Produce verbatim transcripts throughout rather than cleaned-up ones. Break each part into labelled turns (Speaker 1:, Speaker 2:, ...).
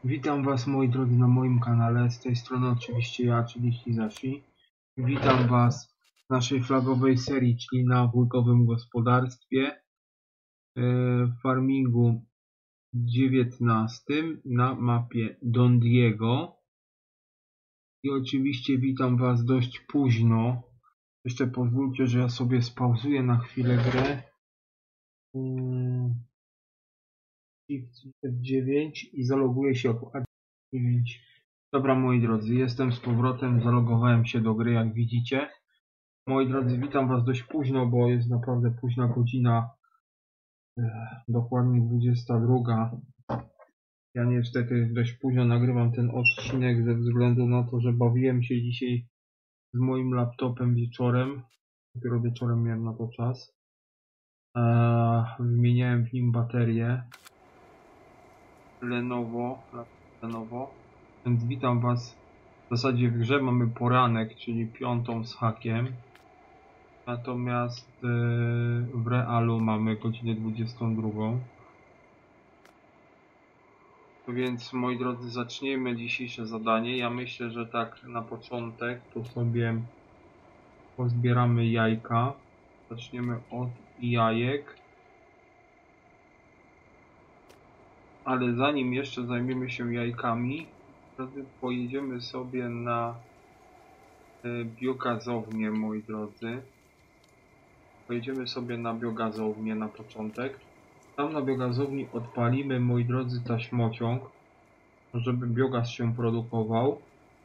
Speaker 1: Witam Was, moi drodzy, na moim kanale. Z tej strony oczywiście ja, czyli Hizashi. Witam Was w naszej flagowej serii, czyli na wujkowym gospodarstwie w farmingu dziewiętnastym na mapie Don Diego. I oczywiście witam Was dość późno. Jeszcze pozwólcie, że ja sobie spauzuję na chwilę grę. F dziewięć i zaloguję się jako A dziewięć. Dobra, moi drodzy, jestem z powrotem, zalogowałem się do gry, jak widzicie. Moi drodzy, witam Was dość późno, bo jest naprawdę późna godzina, dokładnie dwudziesta druga. Ja niestety dość późno nagrywam ten odcinek ze względu na to, że bawiłem się dzisiaj z moim laptopem wieczorem. Dopiero wieczorem miałem na to czas. Eee, wymieniałem w nim baterię. Lenovo, Lenovo. Więc witam Was. W zasadzie w grze mamy poranek, czyli piątą z hakiem. Natomiast yy, w realu mamy godzinę dwudziestą drugą. Więc moi drodzy, zaczniemy dzisiejsze zadanie. Ja myślę, że tak na początek to sobie pozbieramy jajka. Zaczniemy od jajek. Ale zanim jeszcze zajmiemy się jajkami, pojedziemy sobie na yy, biogazownię, moi drodzy. Pojedziemy sobie na biogazownię na początek. Tam na biogazowni odpalimy, moi drodzy, taśmociąg, żeby biogaz się produkował.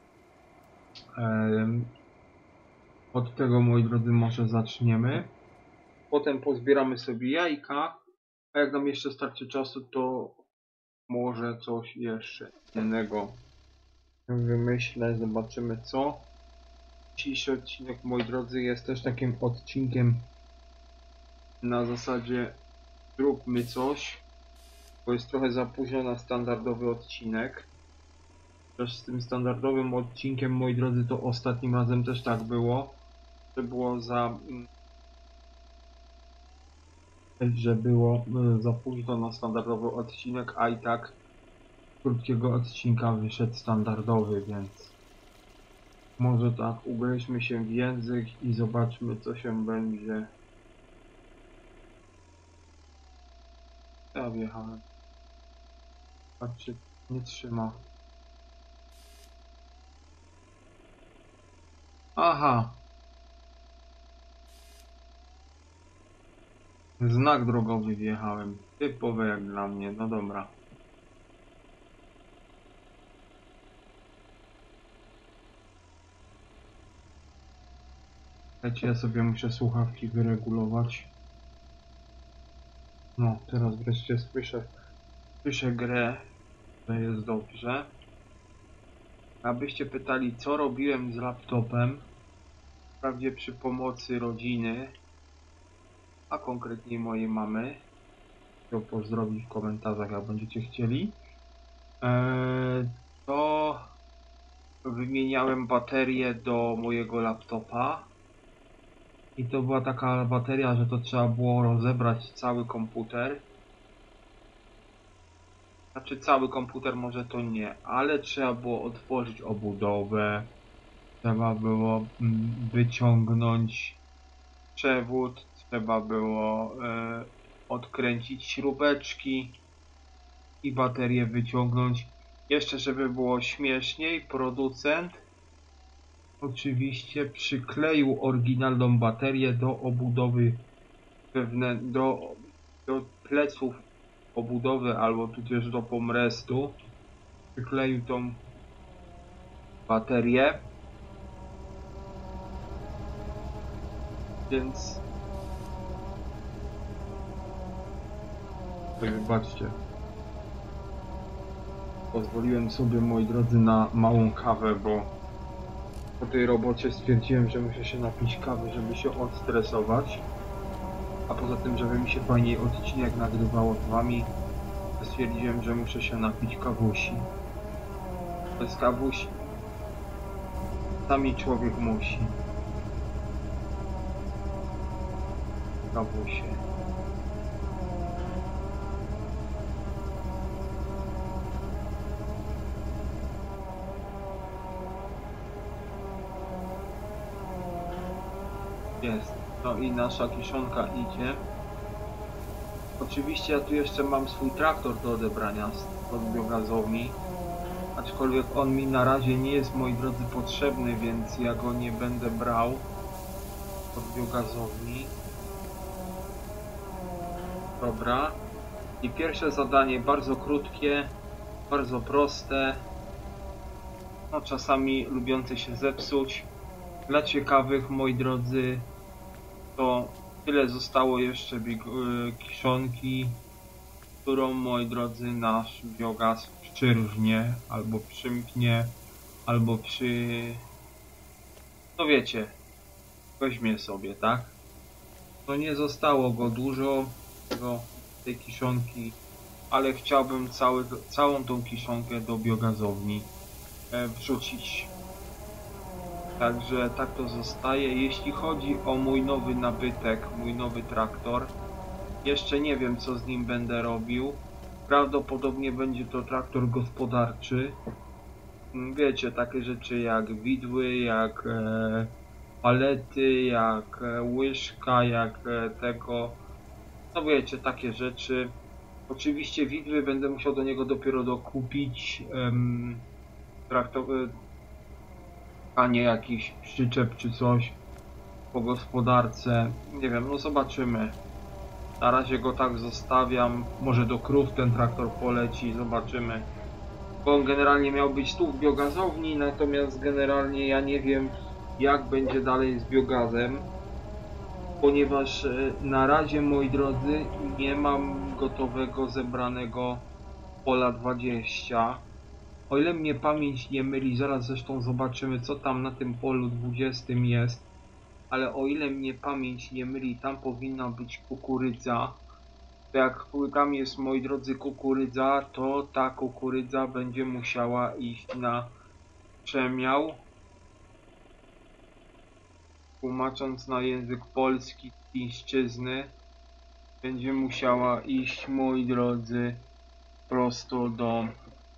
Speaker 1: Ehm, od tego, moi drodzy, może zaczniemy. Potem pozbieramy sobie jajka, a jak nam jeszcze starczy czasu, to może coś jeszcze innego wymyślę, zobaczymy co. Dzisiejszy odcinek, moi drodzy, jest też takim odcinkiem na zasadzie zróbmy coś, bo jest trochę za późno na standardowy odcinek. Też z tym standardowym odcinkiem, moi drodzy, to ostatnim razem też tak było, że było za że było za późno na standardowy odcinek, a i tak z krótkiego odcinka wyszedł standardowy, więc może tak ugryźmy się w język i zobaczmy, co się będzie. Ja wjechałem. Patrzcie, nie trzyma. Aha. Znak drogowy wjechałem. Typowe jak dla mnie. No dobra. Słuchajcie, ja sobie muszę słuchawki wyregulować. No, teraz wreszcie słyszę, słyszę grę, że jest dobrze. Abyście pytali, co robiłem z laptopem, wprawdzie przy pomocy rodziny, a konkretnie mojej mamy, to pozdrowić w komentarzach, jak będziecie chcieli, eee, to wymieniałem baterię do mojego laptopa i to była taka bateria, że to trzeba było rozebrać cały komputer. Znaczy cały komputer może to nie, ale trzeba było otworzyć obudowę, trzeba było wyciągnąć przewód, trzeba było e, odkręcić śrubeczki i baterię wyciągnąć. Jeszcze żeby było śmieszniej, producent oczywiście przykleił oryginalną baterię do obudowy wewnętrznej, do, do pleców obudowy albo tudzież do pomrestu. Przykleił tą baterię, więc wybaczcie, pozwoliłem sobie, moi drodzy, na małą kawę, bo po tej robocie stwierdziłem, że muszę się napić kawy, żeby się odstresować, a poza tym, żeby mi się fajniej odcinek nagrywało z wami, stwierdziłem, że muszę się napić kawusi. Bez kawusi sami człowiek musi. Kawusie. Jest. No i nasza kiszonka idzie. Oczywiście ja tu jeszcze mam swój traktor do odebrania od biogazowni. Aczkolwiek on mi na razie nie jest, moi drodzy, potrzebny, więc ja go nie będę brał od biogazowni. Dobra. I pierwsze zadanie bardzo krótkie, bardzo proste. No czasami lubiące się zepsuć. Dla ciekawych, moi drodzy, to tyle zostało jeszcze kiszonki, którą, moi drodzy, nasz biogaz przyrżnie, albo przymknie, albo przy... no wiecie, weźmie sobie, tak? No nie zostało go dużo, tego, tej kiszonki, ale chciałbym cały, całą tą kiszonkę do biogazowni e, wrzucić. Także tak to zostaje. Jeśli chodzi o mój nowy nabytek, mój nowy traktor, jeszcze nie wiem, co z nim będę robił. Prawdopodobnie będzie to traktor gospodarczy. Wiecie, takie rzeczy jak widły, jak e, palety, jak e, łyżka, jak e, tego. No wiecie, takie rzeczy. Oczywiście widły będę musiał do niego dopiero dokupić. Em, traktor, a nie jakiś przyczep czy coś po gospodarce. Nie wiem, no zobaczymy. Na razie go tak zostawiam. Może do krów ten traktor poleci, zobaczymy. Bo on generalnie miał być tu w biogazowni, natomiast generalnie ja nie wiem, jak będzie dalej z biogazem. Ponieważ na razie, moi drodzy, nie mam gotowego, zebranego pola dwadzieścia. O ile mnie pamięć nie myli, zaraz zresztą zobaczymy, co tam na tym polu dwudziestym jest. Ale o ile mnie pamięć nie myli, tam powinna być kukurydza. To jak tam jest, moi drodzy, kukurydza, to ta kukurydza będzie musiała iść na przemiał. Tłumacząc na język polski chińszczyzny, będzie musiała iść, moi drodzy, prosto do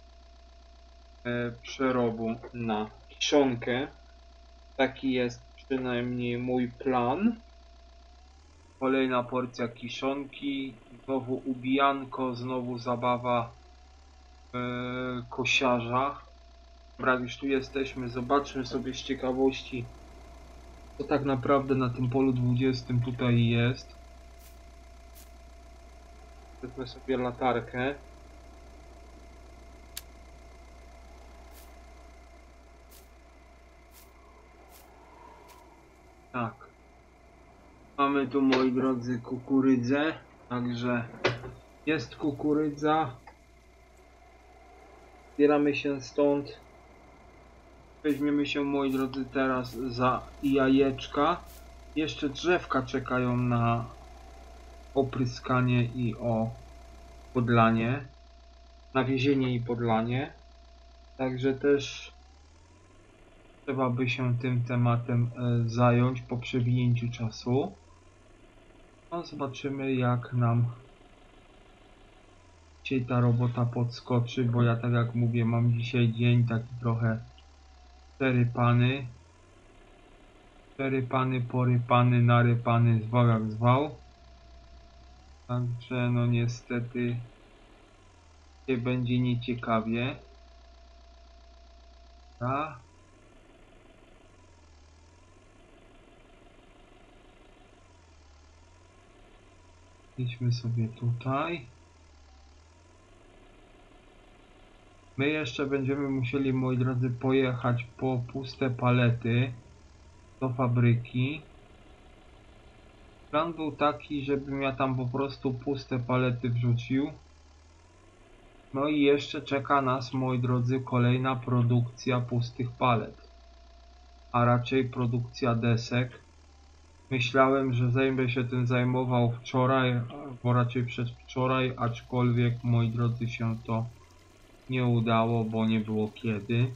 Speaker 1: e, przerobu na kiszonkę. Taki jest przynajmniej mój plan. Kolejna porcja kiszonki, znowu ubijanko, znowu zabawa e, kosiarza. Dobra, już tu jesteśmy, zobaczmy sobie z ciekawości, co tak naprawdę na tym polu dwudziestym tutaj jest. Wezmę sobie latarkę. Tak. Mamy tu, moi drodzy, kukurydzę. Także jest kukurydza. Zbieramy się stąd. Weźmiemy się, moi drodzy, teraz za jajeczka. Jeszcze drzewka czekają na opryskanie i o podlanie. Nawiezienie i podlanie. Także też trzeba by się tym tematem e, zająć po przewinięciu czasu. No zobaczymy, jak nam dzisiaj ta robota podskoczy, bo ja, tak jak mówię, mam dzisiaj dzień taki trochę przerypany. Przerypany, porypany, narypany, zwał jak zwał. Także no niestety dzisiaj będzie nieciekawie. A? Idźmy sobie tutaj. My jeszcze będziemy musieli, moi drodzy, pojechać po puste palety do fabryki. Plan był taki, żebym ja tam po prostu puste palety wrzucił. No i jeszcze czeka nas, moi drodzy, kolejna produkcja pustych palet. A raczej produkcja desek. Myślałem, że zajmę się tym zajmował wczoraj, bo raczej przedwczoraj, aczkolwiek, moi drodzy, się to nie udało, bo nie było kiedy.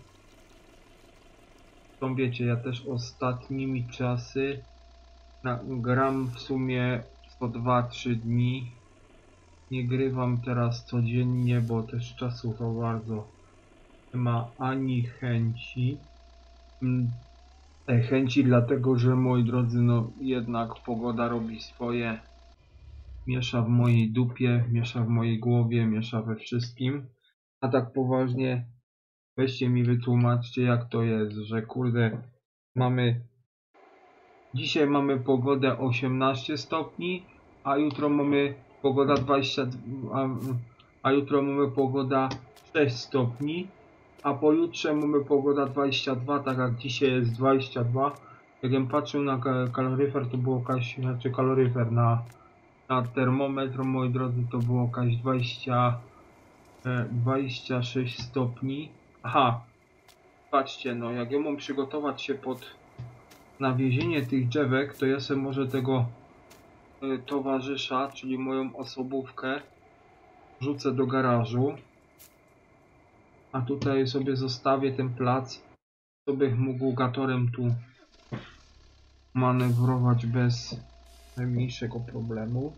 Speaker 1: To wiecie, ja też ostatnimi czasy na, gram w sumie co dwa trzy dni. Nie grywam teraz codziennie, bo też czasu za bardzo nie ma ani chęci. tej chęci, dlatego że moi drodzy, no jednak pogoda robi swoje. Miesza w mojej dupie, miesza w mojej głowie, miesza we wszystkim. A tak poważnie, weźcie mi wytłumaczcie, jak to jest, że kurde, mamy dzisiaj mamy pogodę osiemnaście stopni, a jutro mamy pogoda dwadzieścia, a, a jutro mamy pogoda sześć stopni, a pojutrze mamy pogoda dwadzieścia dwa, tak jak dzisiaj jest dwadzieścia dwa. Jakbym patrzył na kaloryfer, to było jakaś, znaczy kaloryfer na, na termometr, moi drodzy, to było jakaś dwadzieścia, dwadzieścia sześć stopni. Aha, patrzcie, no jak ja mam przygotować się pod nawiezienie tych drzewek, to ja sobie może tego y, towarzysza, czyli moją osobówkę, rzucę do garażu, a tutaj sobie zostawię ten plac, żeby mógł gatorem tu manewrować bez najmniejszego problemu.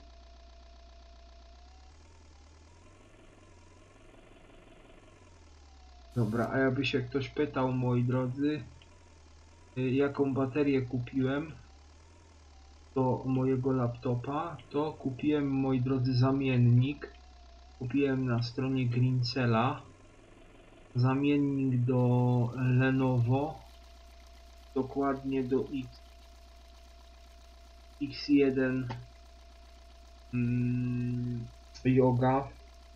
Speaker 1: Dobra, a jakby się ktoś pytał, moi drodzy, y, jaką baterię kupiłem do mojego laptopa, to kupiłem, moi drodzy, zamiennik. Kupiłem na stronie Greencella zamiennik do Lenovo, dokładnie do X, X jeden mm, Yoga,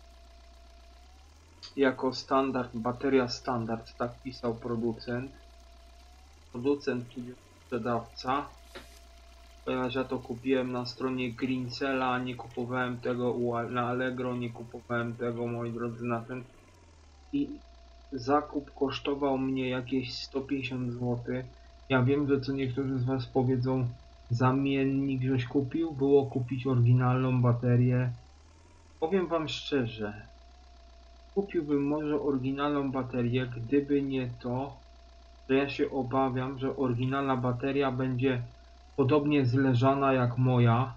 Speaker 1: jako standard, bateria standard, tak pisał producent. Producent, czyli sprzedawca. Ponieważ ja to kupiłem na stronie Greencella, nie kupowałem tego na Allegro, nie kupowałem tego, moi drodzy, na ten. I zakup kosztował mnie jakieś sto pięćdziesiąt złotych. Ja wiem, że co niektórzy z was powiedzą, zamiennik żeś kupił, było kupić oryginalną baterię. Powiem wam szczerze, kupiłbym może oryginalną baterię, gdyby nie to, że ja się obawiam, że oryginalna bateria będzie podobnie zleżana jak moja.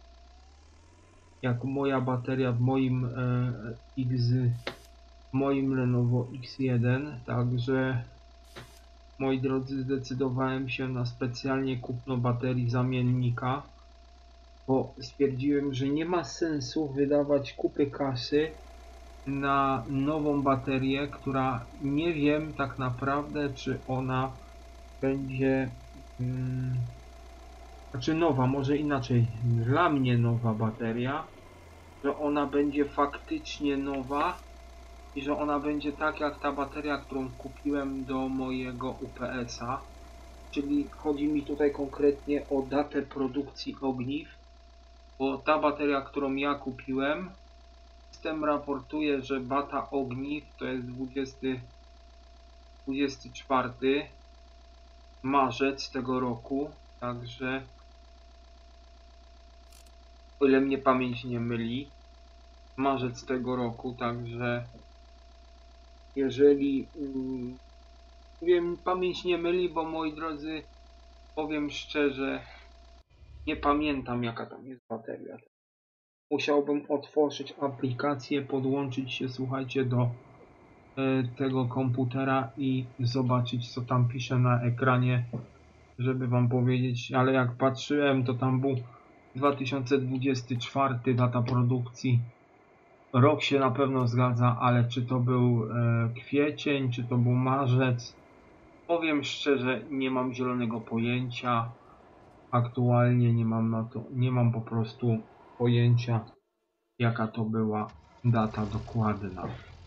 Speaker 1: Jak moja bateria w moim e, X, w moim Lenovo X jeden, także moi drodzy, zdecydowałem się na specjalnie kupno baterii zamiennika, bo stwierdziłem, że nie ma sensu wydawać kupy kasy na nową baterię, która nie wiem tak naprawdę, czy ona będzie, hmm, znaczy nowa, może inaczej, dla mnie nowa bateria, że ona będzie faktycznie nowa i że ona będzie tak jak ta bateria, którą kupiłem do mojego U P S-a. Czyli chodzi mi tutaj konkretnie o datę produkcji ogniw, bo ta bateria, którą ja kupiłem, system raportuje, że data ogniw to jest dwudziesty, dwudziesty czwarty marzec tego roku, także o ile mnie pamięć nie myli, marzec tego roku, także jeżeli mm, wiem, pamięć nie myli, bo moi drodzy, powiem szczerze, nie pamiętam jaka tam jest bateria. Musiałbym otworzyć aplikację, podłączyć się, słuchajcie, do e, tego komputera i zobaczyć, co tam pisze na ekranie, żeby wam powiedzieć, ale jak patrzyłem, to tam był dwa tysiące dwudziesty czwarty, data produkcji. Rok się na pewno zgadza, ale czy to był e, kwiecień, czy to był marzec, powiem szczerze, nie mam zielonego pojęcia. Aktualnie nie mam na to, nie mam po prostu pojęcia, jaka to była data dokładna.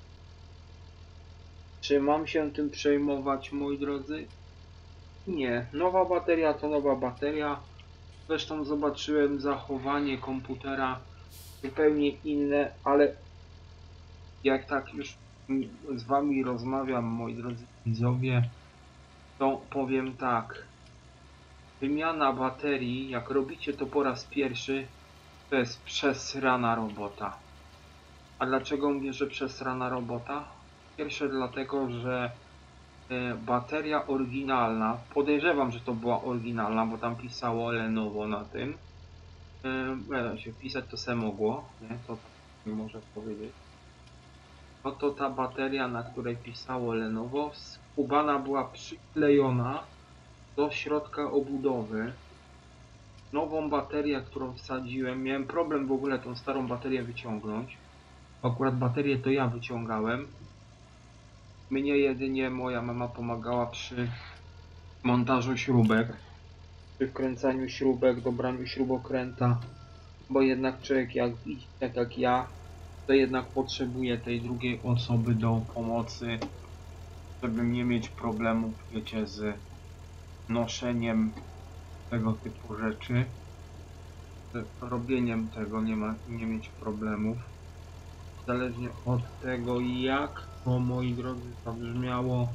Speaker 1: Czy mam się tym przejmować, moi drodzy? Nie. Nowa bateria to nowa bateria. Zresztą zobaczyłem zachowanie komputera zupełnie inne, ale jak tak już z wami rozmawiam, moi drodzy widzowie, to powiem tak. Wymiana baterii, jak robicie to po raz pierwszy, to jest przesrana robota. A dlaczego mówię, że przesrana robota? Pierwsze dlatego, że e, bateria oryginalna, podejrzewam, że to była oryginalna, bo tam pisało Lenovo na tym. E, się wpisać to se mogło, nie? To nie może powiedzieć. No to ta bateria, na której pisało Lenovo, skubana była przyklejona do środka obudowy nową baterię, którą wsadziłem. Miałem problem w ogóle tą starą baterię wyciągnąć. Akurat baterię to ja wyciągałem. Mnie jedynie moja mama pomagała przy montażu śrubek, przy wkręcaniu śrubek, dobraniu śrubokręta, bo jednak człowiek jak, tak jak ja, to jednak potrzebuje tej drugiej osoby do pomocy, żeby nie mieć problemów, wiecie, z noszeniem tego typu rzeczy, z robieniem tego nie ma, nie mieć problemów. Zależnie od tego, jak to, moi drodzy, zabrzmiało,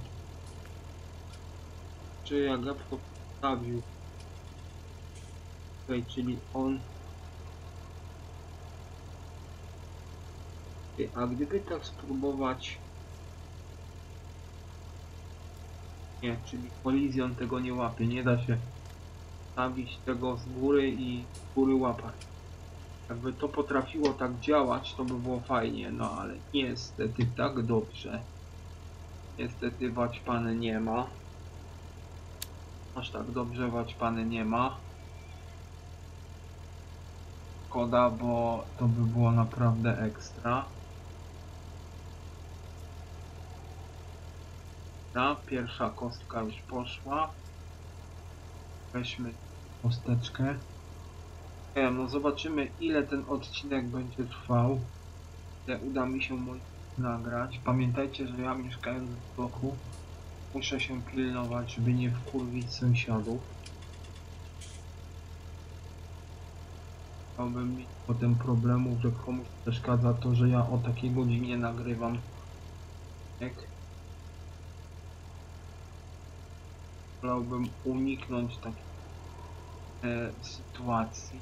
Speaker 1: czy jak ja to postawił tutaj, czyli on. A gdyby tak spróbować, nie, czyli kolizjon tego nie łapie, nie da się stawić tego z góry i z góry łapać. Jakby to potrafiło tak działać, to by było fajnie, no ale niestety tak dobrze. Niestety waćpany nie ma. Aż tak dobrze waćpany nie ma. Szkoda, bo to by było naprawdę ekstra. Ta pierwsza kostka już poszła. Weźmy kosteczkę. Ja, no zobaczymy, ile ten odcinek będzie trwał. Ile uda mi się mój nagrać. Pamiętajcie, że ja mieszkając w bloku muszę się pilnować, żeby nie wkurwić sąsiadów. Chciałbym mieć potem problemów, że komuś przeszkadza to, że ja o takiej godzinie nagrywam. Jak? Wolałbym uniknąć takiej e, sytuacji.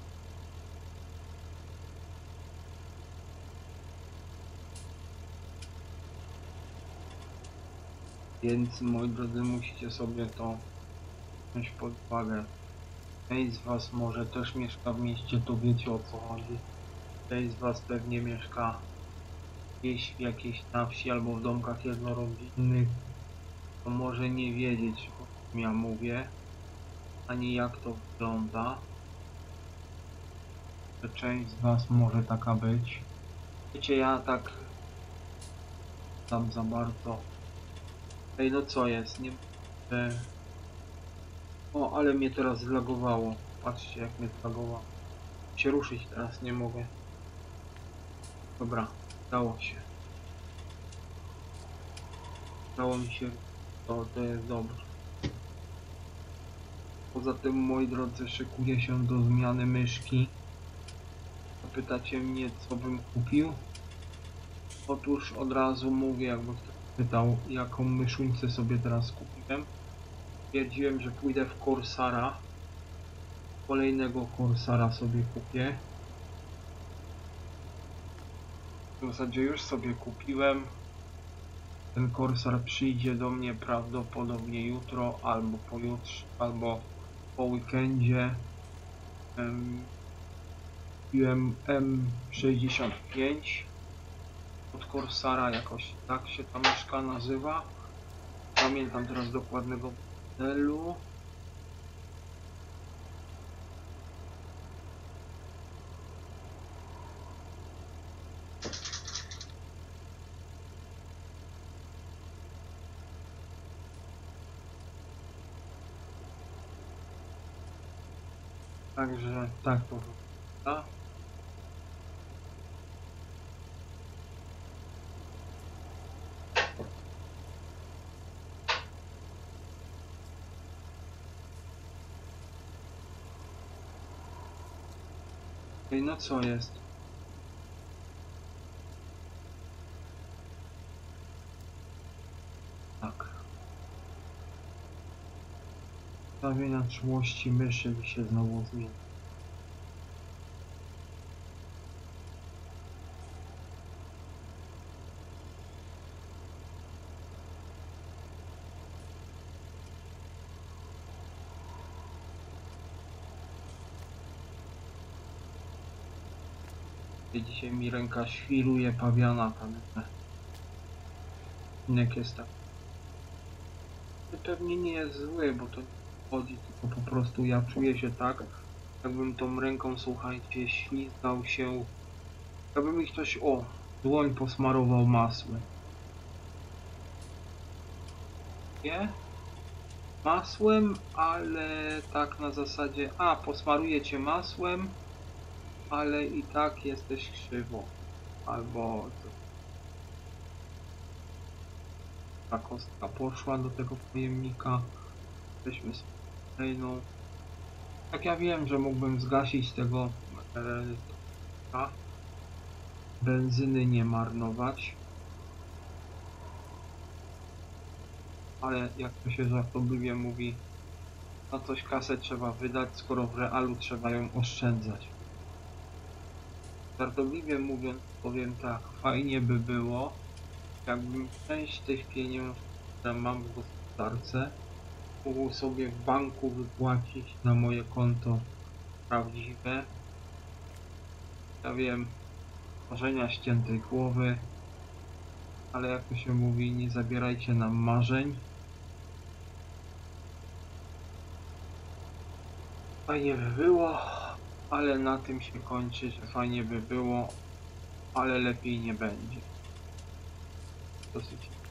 Speaker 1: Więc, moi drodzy, musicie sobie to wziąć pod uwagę. Część z was może też mieszka w mieście, to wiecie, o co chodzi. Część z was pewnie mieszka gdzieś w jakiejś na wsi albo w domkach jednorodzinnych. To może nie wiedzieć, o czym ja mówię, ani jak to wygląda. Że część z was może taka być. Wiecie, ja tak tam za bardzo. Ej, no co jest? Nie. E... O, ale mnie teraz zlagowało. Patrzcie, jak mnie zlagowało. Się ruszyć teraz nie mogę. Dobra, dało się. Dało mi się. To, to jest dobrze. Poza tym, moi drodzy, szykuję się do zmiany myszki. Zapytacie mnie, co bym kupił? Otóż od razu mówię, jakby ktoś pytał, jaką myszuńcę sobie teraz kupiłem. Stwierdziłem, że pójdę w Corsara. Kolejnego Corsara sobie kupię. W zasadzie już sobie kupiłem. Ten Corsar przyjdzie do mnie prawdopodobnie jutro, albo pojutrze, albo po weekendzie. Kupiłem M sześćdziesiąt pięć od Corsara, jakoś tak się ta myszka nazywa. Pamiętam teraz dokładnego modelu. Także tak to wygląda. Ej, no co jest? Tak. Ustawienia czułości myszy mi się znowu zmieni. Dzisiaj mi ręka świruje pawiana tam. Jak jest tak. To pewnie nie jest zły, bo to chodzi, tylko po prostu ja czuję się tak, jakbym tą ręką, słuchajcie, ślizgał się, jakby mi ktoś, o, dłoń posmarował masłem. Nie? Masłem, ale tak na zasadzie, a, posmaruję cię masłem, ale i tak jesteś krzywo. Albo ta kostka poszła do tego pojemnika. Jesteśmy z kolejną. Tak, ja wiem, że mógłbym zgasić tego e, benzyny, nie marnować. Ale jak to się żartobliwie mówi, na coś kasę trzeba wydać, skoro w realu trzeba ją oszczędzać. Żartobliwie mówiąc, powiem tak, fajnie by było, jakbym część tych pieniędzy, które mam w gospodarce, mógł sobie w banku wypłacić na moje konto prawdziwe. Ja wiem, marzenia ściętej głowy, ale jak to się mówi, nie zabierajcie nam marzeń. Fajnie by było, ale na tym się kończy, że fajnie by było, ale lepiej nie będzie. Dosyć.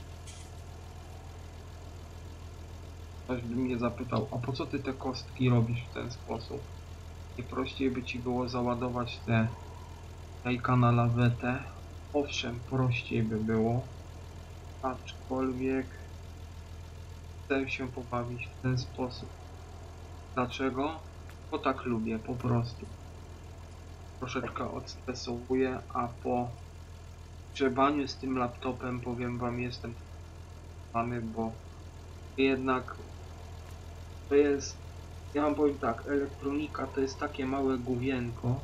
Speaker 1: Ktoś by mnie zapytał, a po co ty te kostki robisz w ten sposób? Nie prościej by ci było załadować te jajka na lawetę? Owszem, prościej by było, aczkolwiek chcę się pobawić w ten sposób. Dlaczego? Bo tak lubię, po prostu. Troszeczkę odstresowuję, a po grzebaniu z tym laptopem, powiem wam, jestem mamy, bo jednak to jest, ja wam powiem tak, elektronika to jest takie małe główienko,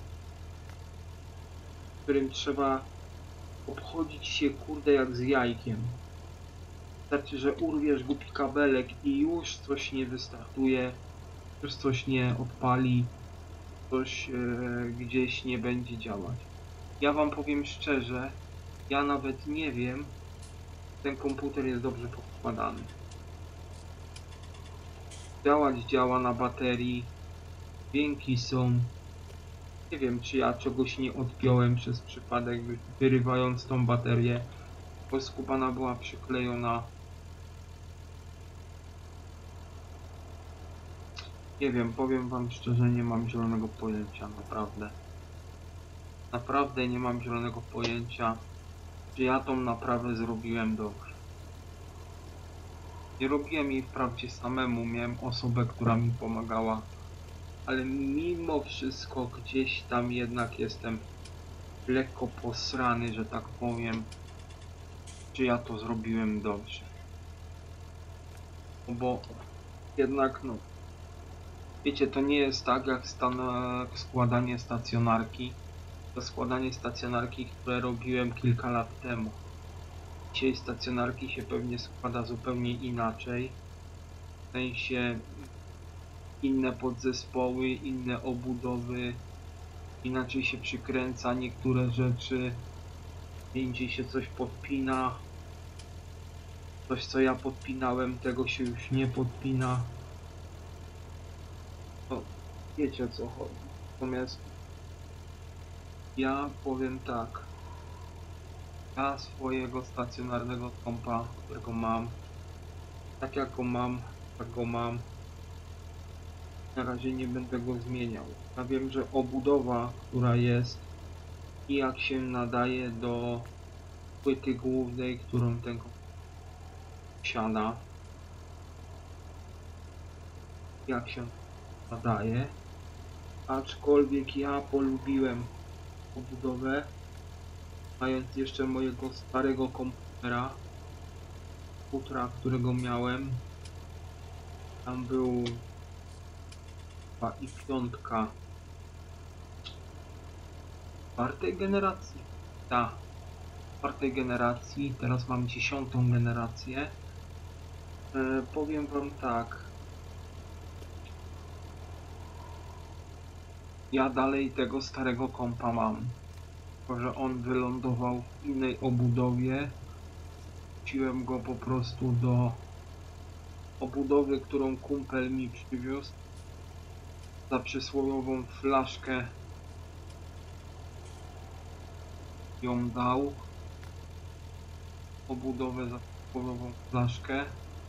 Speaker 1: którym trzeba obchodzić się, kurde, jak z jajkiem. Wystarczy, że urwiesz głupi kabelek i już coś nie wystartuje, już coś nie odpali, coś e, gdzieś nie będzie działać. Ja wam powiem szczerze, ja nawet nie wiem, ten komputer jest dobrze poskładany. Działać działa na baterii, dźwięki są. Nie wiem, czy ja czegoś nie odpiąłem przez przypadek, wyrywając tą baterię, bo skubana była przyklejona. Nie wiem, powiem wam szczerze, nie mam zielonego pojęcia, naprawdę. Naprawdę nie mam zielonego pojęcia, czy ja tą naprawę zrobiłem dobrze. Nie robiłem jej wprawdzie samemu, miałem osobę, która mi pomagała, ale mimo wszystko gdzieś tam jednak jestem lekko posrany, że tak powiem, czy ja to zrobiłem dobrze. No bo jednak, no, wiecie, to nie jest tak jak stan składanie stacjonarki. To składanie stacjonarki, które robiłem kilka lat temu. Dzisiaj stacjonarki się pewnie składa zupełnie inaczej. W sensie inne podzespoły, inne obudowy, inaczej się przykręca niektóre rzeczy, indziej się coś podpina. Coś, co ja podpinałem, tego się już nie podpina. To wiecie, o co chodzi. Natomiast ja powiem tak. Ja swojego stacjonarnego kompa, którego mam, tak jak go mam, tak go mam. Na razie nie będę go zmieniał. Ja wiem, że obudowa, która jest i jak się nadaje do płyty głównej, którą ten komputer posiada, jak się nadaje, aczkolwiek ja polubiłem obudowę, mając jeszcze mojego starego komputera, komputera, którego miałem, tam był chyba i piątka czwartej generacji, ta czwartej generacji, teraz mam dziesiątą generację. E, powiem wam tak, ja dalej tego starego kompa mam, tylko że on wylądował w innej obudowie. Wróciłem go po prostu do obudowy, którą kumpel mi przywiózł za przysłowiową flaszkę, ją dał. Obudowę za przysłowiową flaszkę.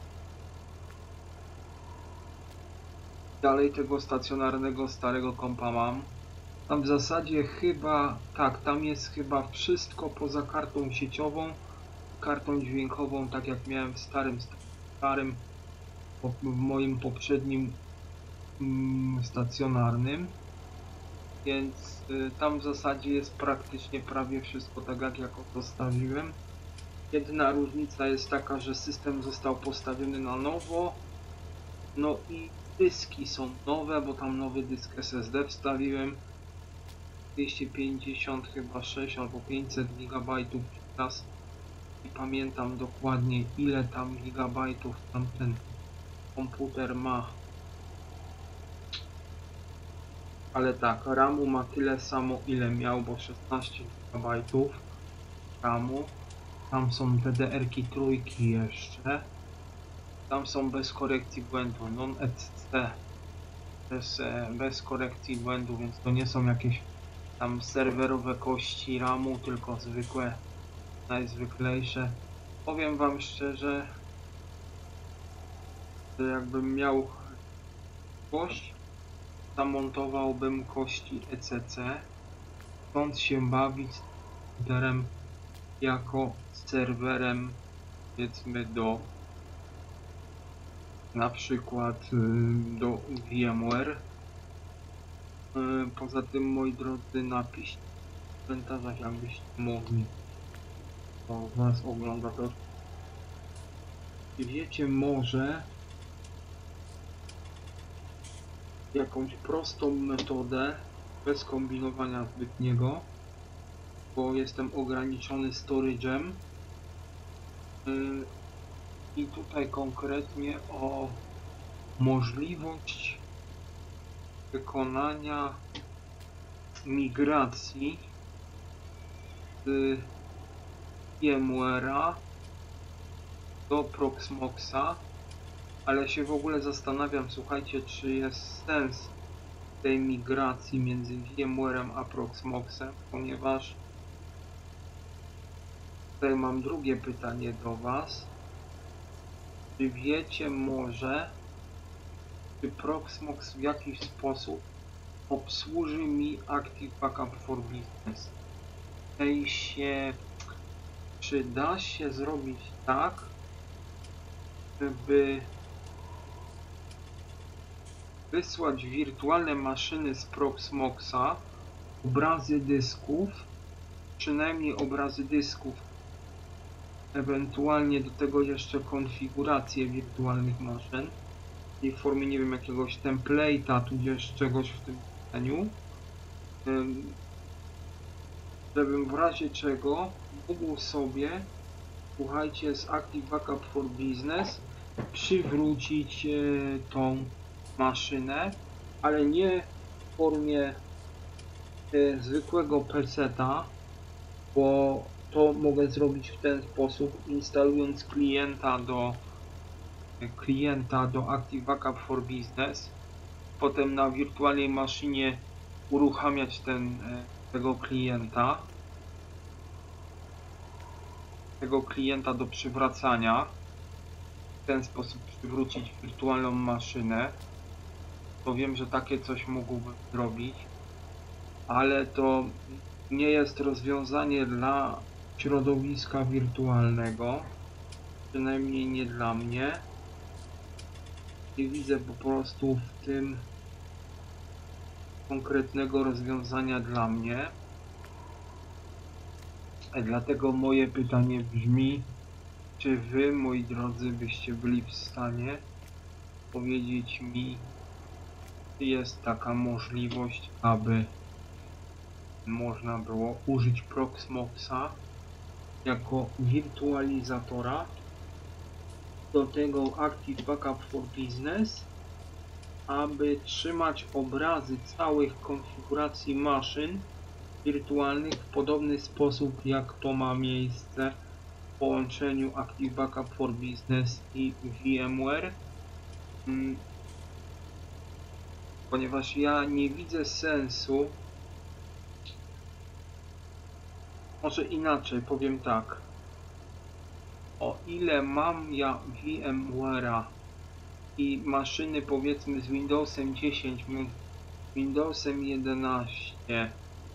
Speaker 1: Dalej tego stacjonarnego starego kompa mam. Tam w zasadzie chyba, tak, tam jest chyba wszystko poza kartą sieciową, kartą dźwiękową, tak jak miałem w starym, starym, w moim poprzednim mm, stacjonarnym. Więc y, tam w zasadzie jest praktycznie prawie wszystko tak jak ja zostawiłem. Jedyna różnica jest taka, że system został postawiony na nowo. No i dyski są nowe, bo tam nowy dysk S S D wstawiłem. dwieście pięćdziesiąt chyba sześć albo pięćset gigabajtów teraz. Nie pamiętam dokładnie ile tam gigabajtów tamten komputer ma. Ale tak, ramu ma tyle samo ile miał, bo szesnaście gigabajtów ramu. Tam są te D R ki trójki jeszcze. Tam są bez korekcji błędu, non-E C C. To jest e, bez korekcji błędu, więc to nie są jakieś tam serwerowe kości ramu, tylko zwykłe, najzwyklejsze. Powiem wam szczerze, że jakbym miał kość, zamontowałbym kości E C C, stąd się bawić z komputerem jako serwerem, powiedzmy do na przykład do VMware. Poza tym, moi drodzy, napiszcie w komentarzach, jakbyście mogli, to was ogląda to. Wiecie może jakąś prostą metodę bez kombinowania zbytniego, bo jestem ograniczony storage'em. I tutaj konkretnie o możliwość wykonania migracji z VMware'a do Proxmoxa, ale się w ogóle zastanawiam, słuchajcie, czy jest sens tej migracji między VMware'em a Proxmoxem, ponieważ tutaj mam drugie pytanie do was. Czy wiecie może, czy Proxmox w jakiś sposób obsłuży mi Active Backup for Business? W sensie, czy da się zrobić tak, żeby wysłać wirtualne maszyny z Proxmoxa, obrazy dysków, przynajmniej obrazy dysków, ewentualnie do tego jeszcze konfigurację wirtualnych maszyn w formie, nie wiem, jakiegoś template'a, tudzież czegoś w tym stanie, żebym w razie czego mógł sobie, słuchajcie, z Active Backup for Business przywrócić tą maszynę, ale nie w formie zwykłego peceta, bo to mogę zrobić w ten sposób, instalując klienta do klienta do Active Backup for Business, potem na wirtualnej maszynie uruchamiać ten, tego klienta tego klienta do przywracania, w ten sposób przywrócić wirtualną maszynę. To wiem, że takie coś mógłbym zrobić, ale to nie jest rozwiązanie dla środowiska wirtualnego, przynajmniej nie dla mnie. Nie widzę po prostu w tym konkretnego rozwiązania dla mnie. Dlatego moje pytanie brzmi, czy wy, moi drodzy, byście byli w stanie powiedzieć mi, czy jest taka możliwość, aby można było użyć Proxmoxa jako wirtualizatora do tego Active Backup for Business, aby trzymać obrazy całych konfiguracji maszyn wirtualnych w podobny sposób, jak to ma miejsce w połączeniu Active Backup for Business i VMware, Mm, ponieważ ja nie widzę sensu. Może inaczej, powiem tak. O ile mam ja VMware'a i maszyny powiedzmy z Windowsem dziesięć, Windowsem jedenaście,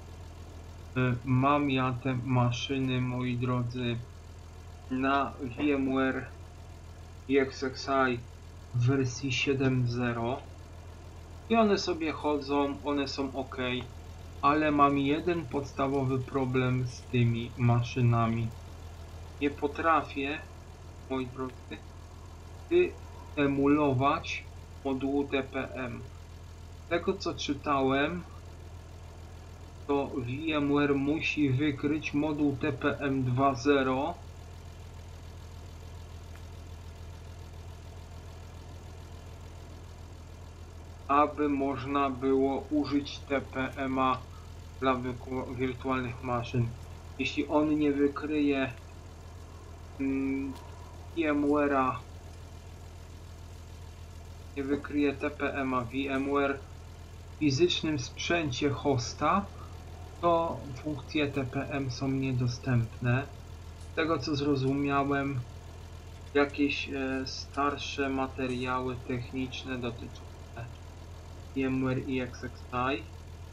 Speaker 1: mam ja te maszyny, moi drodzy, na VMware E X X I w wersji siedem zero i one sobie chodzą, one są ok, ale mam jeden podstawowy problem z tymi maszynami. Nie potrafię, moi drodzy, wyemulować modułu T P M. Z tego co czytałem, to VMware musi wykryć moduł T P M dwa zero, aby można było użyć T P M-a dla wirtualnych maszyn. Jeśli on nie wykryje mm, VMware'a, nie wykryje T P M-a VMware w fizycznym sprzęcie hosta, to funkcje T P M są niedostępne. Z tego co zrozumiałem, jakieś e, starsze materiały techniczne dotyczące VMware E X X I,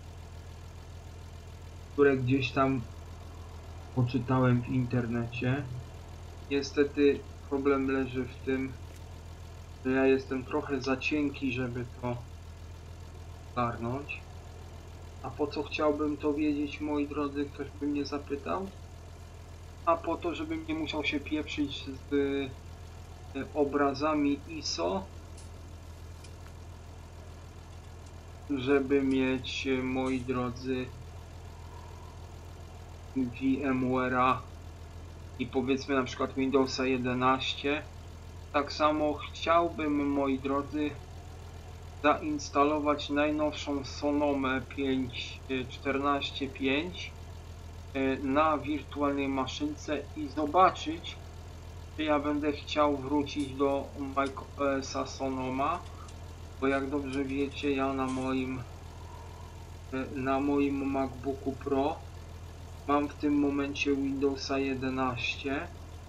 Speaker 1: które gdzieś tam poczytałem w internecie. Niestety problem leży w tym, że ja jestem trochę za cienki, żeby to ogarnąć. A po co chciałbym to wiedzieć, moi drodzy, ktoś by mnie zapytał? A po to, żebym nie musiał się pieprzyć z y, obrazami I S O, żeby mieć, moi drodzy, VMware'a i powiedzmy na przykład Windowsa jedenaście. Tak samo chciałbym, moi drodzy, zainstalować najnowszą Sonomę pięć czternaście pięć na wirtualnej maszynce i zobaczyć, czy ja będę chciał wrócić do macOSa Sonoma, bo jak dobrze wiecie, ja na moim na moim MacBooku Pro mam w tym momencie Windowsa jedenaście.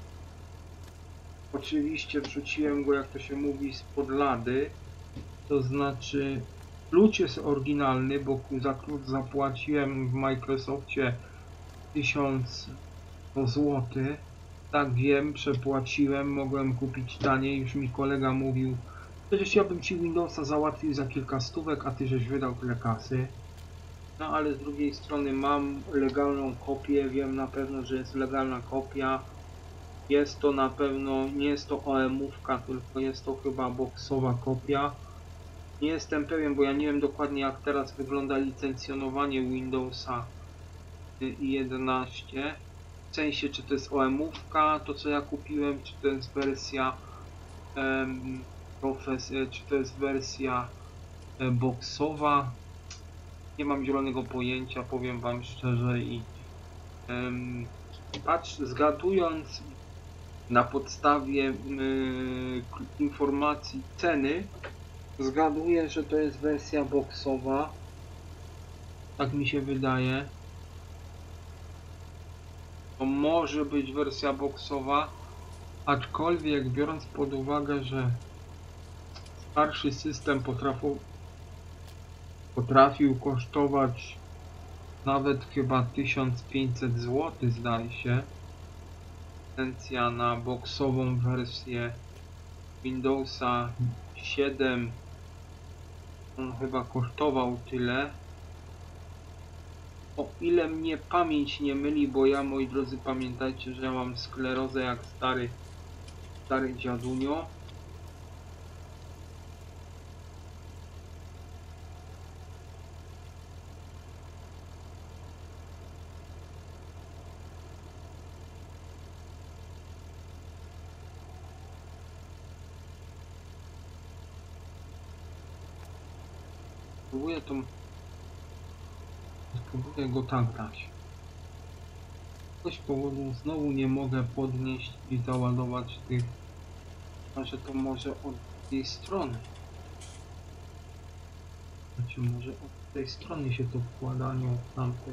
Speaker 1: Oczywiście wrzuciłem go, jak to się mówi, spod lady. To znaczy klucz jest oryginalny, bo za klucz zapłaciłem w Microsoftie tysiąc złotych. Tak wiem, przepłaciłem, mogłem kupić taniej. Już mi kolega mówił, przecież ja bym ci Windowsa załatwił za kilka stówek, a ty żeś wydał tyle kasy. No ale z drugiej strony mam legalną kopię, wiem na pewno, że jest legalna kopia. Jest to na pewno, nie jest to O M-ówka, tylko jest to chyba boxowa kopia. Nie jestem pewien, bo ja nie wiem dokładnie, jak teraz wygląda licencjonowanie Windowsa jedenaście. W sensie, czy to jest O M-ówka, to co ja kupiłem, czy to jest wersja um, profes, czy to jest wersja um, boxowa. Nie mam zielonego pojęcia, powiem wam szczerze, i um, patrz, zgadując na podstawie y, informacji ceny, zgaduję, że to jest wersja boxowa. Tak mi się wydaje. To może być wersja boxowa, aczkolwiek biorąc pod uwagę, że starszy system potrafił, potrafił kosztować nawet chyba tysiąc pięćset złotych, zdaje się. Licencja na boxową wersję Windowsa siedem, on chyba kosztował tyle. O ile mnie pamięć nie myli, bo ja, moi drodzy, pamiętajcie, że ja mam sklerozę jak stary stary dziadunio. Spróbuję to... Spróbuję go tak dać. Z jakiegoś powodu znowu nie mogę podnieść i załadować tych... A że to może od tej strony. Znaczy może od tej strony się to wkłada, a nie od tamtej.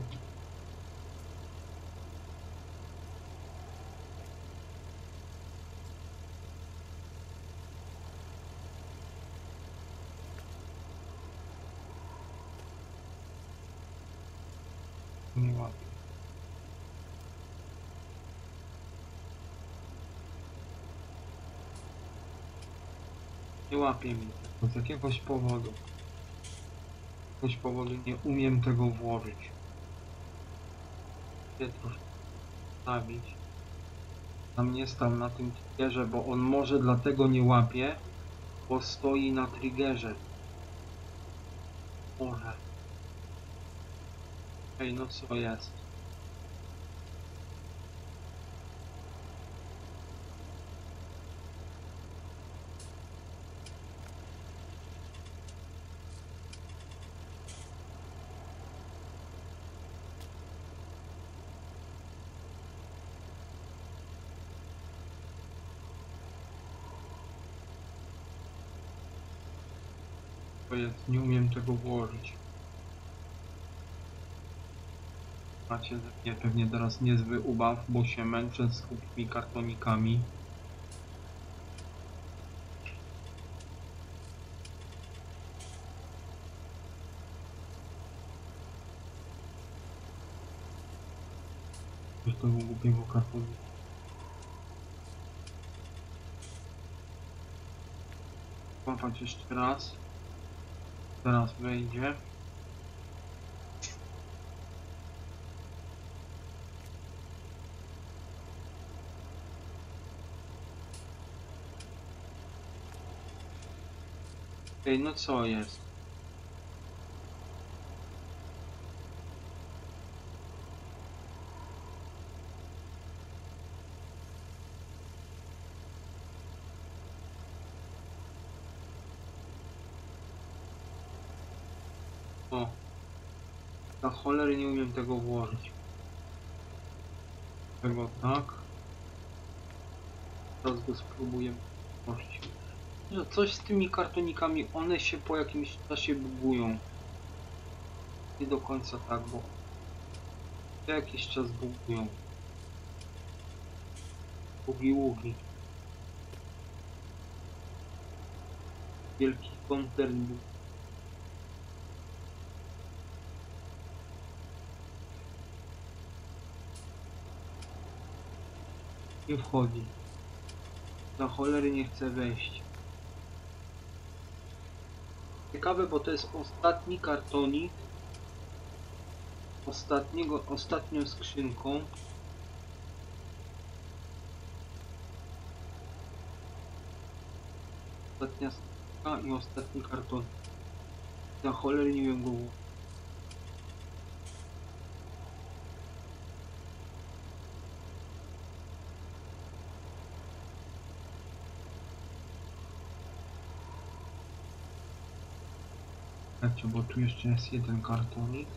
Speaker 1: Nie łapie. Nie łapie mi tego z jakiegoś powodu. Z jakiegoś powodu nie umiem tego włożyć. Chcę troszkę stawić. Tam nie stał na tym triggerze, bo on może dlatego nie łapie, bo stoi na triggerze. Może. Ej, no co jest? To jest, nie umiem tego włożyć. Macie ze mnie pewnie teraz niezły ubaw, bo się męczę z kupnymi kartonikami. Z tego głupiego kartonika. Łapać jeszcze raz. Teraz wejdzie. Ej, no co jest? O. Na cholery nie umiem tego włożyć. Tego tak. Teraz go spróbuję włożyć. No coś z tymi kartonikami, one się po jakimś czasie bugują. Nie do końca tak, bo co jakiś czas bugują. Bugi ługi. Wielki koncern bug. Nie wchodzi. Na cholery nie chce wejść. Ciekawe, bo to jest ostatni kartonik. Ostatniego, ostatnią skrzynką. Ostatnia skrzynka i ostatni karton. Na cholery nie wiem go. Słuchajcie, bo tu jeszcze jest jeden kartonik.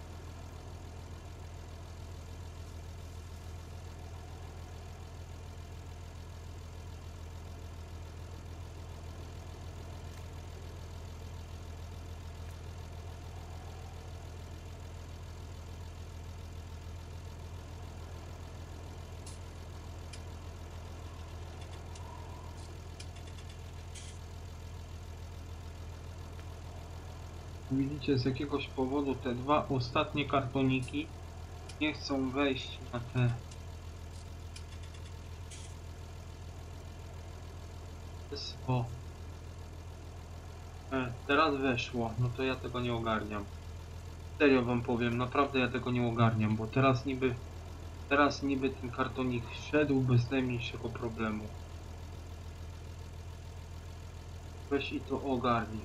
Speaker 1: Widzicie, z jakiegoś powodu te dwa ostatnie kartoniki nie chcą wejść na te. O. E, teraz weszło, no to ja tego nie ogarniam. Serio wam powiem, naprawdę ja tego nie ogarniam, bo teraz niby teraz niby ten kartonik wszedł bez najmniejszego problemu. Weź i to ogarnij.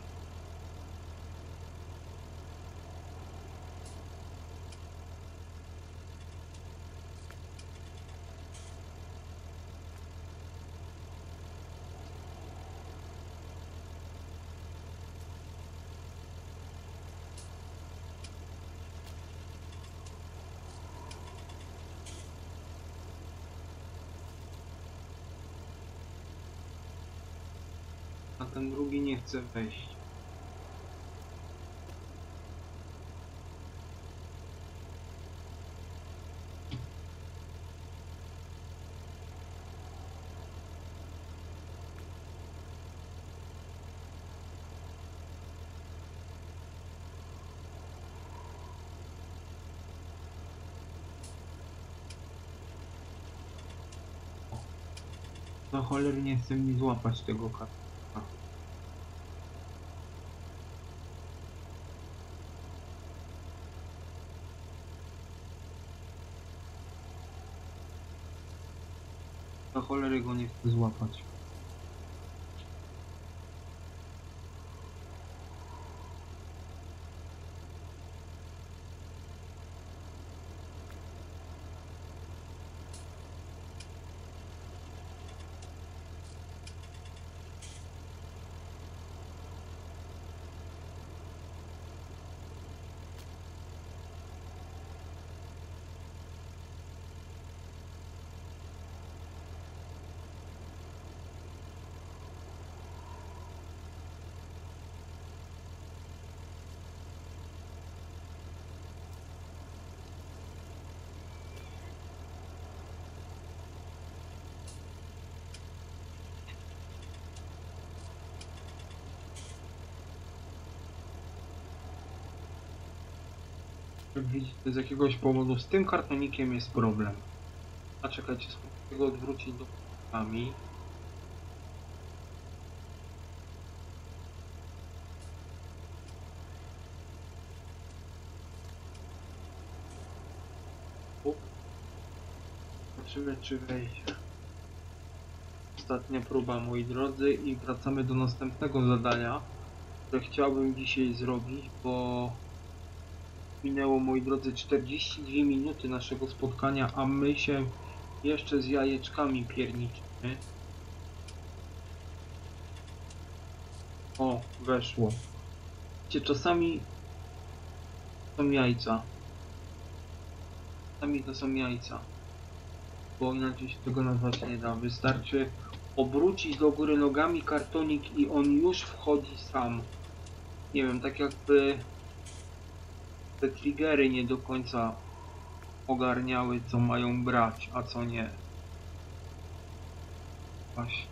Speaker 1: A ten drugi nie chce wejść. To cholernie chce mi złapać tego kartona. To cholery go nie chce złapać. Jak widzicie, z jakiegoś powodu z tym kartonikiem jest problem. A czekajcie, spróbuję go odwrócić do kami. Zobaczymy, czy wejdzie. Ostatnia próba, moi drodzy, i wracamy do następnego zadania, które chciałbym dzisiaj zrobić, bo minęło, moi drodzy, czterdzieści dwie minuty naszego spotkania, a my się jeszcze z jajeczkami pierniczymy. O, weszło. Wiecie, czasami są jajca. Czasami to są jajca. Bo inaczej się tego nazwać nie da. Wystarczy obrócić do góry nogami kartonik i on już wchodzi sam. Nie wiem, tak jakby te triggery nie do końca ogarniały, co mają brać, a co nie. Właśnie.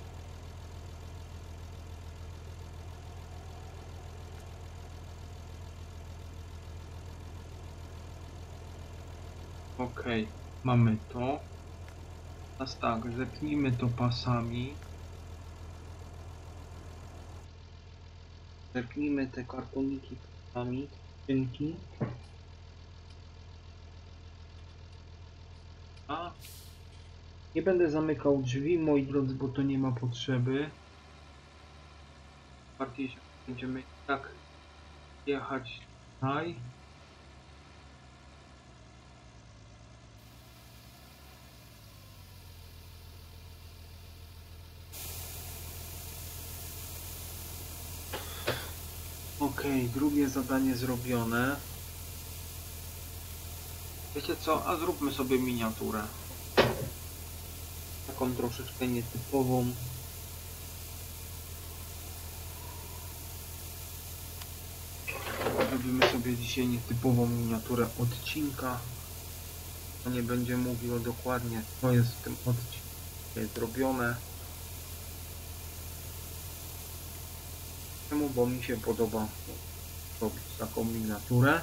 Speaker 1: Okej, okay, mamy to. Teraz tak, zepnijmy to pasami. Zepnijmy te kartoniki pasami, skrzynki. A nie będę zamykał drzwi, moi drodzy, bo to nie ma potrzeby. Bardziej się będziemy tak jechać tutaj. Okej, okay, drugie zadanie zrobione. Wiecie co? A zróbmy sobie miniaturę. Taką troszeczkę nietypową. Zrobimy sobie dzisiaj nietypową miniaturę odcinka. Nie będzie mówiło dokładnie, co jest w tym odcinku zrobione. Czemu? Bo mi się podoba robić taką miniaturę.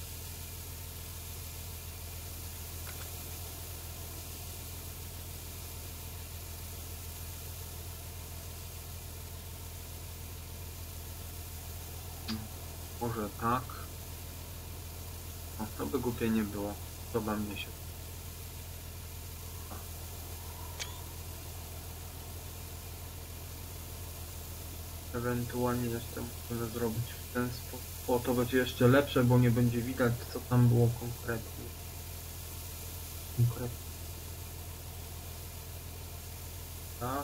Speaker 1: Może tak. No, to by głupie nie było. Podoba mnie się. Ewentualnie jeszcze możemy zrobić w ten sposób. O, to będzie jeszcze lepsze, bo nie będzie widać, co tam było konkretnie. Konkretnie. Tak.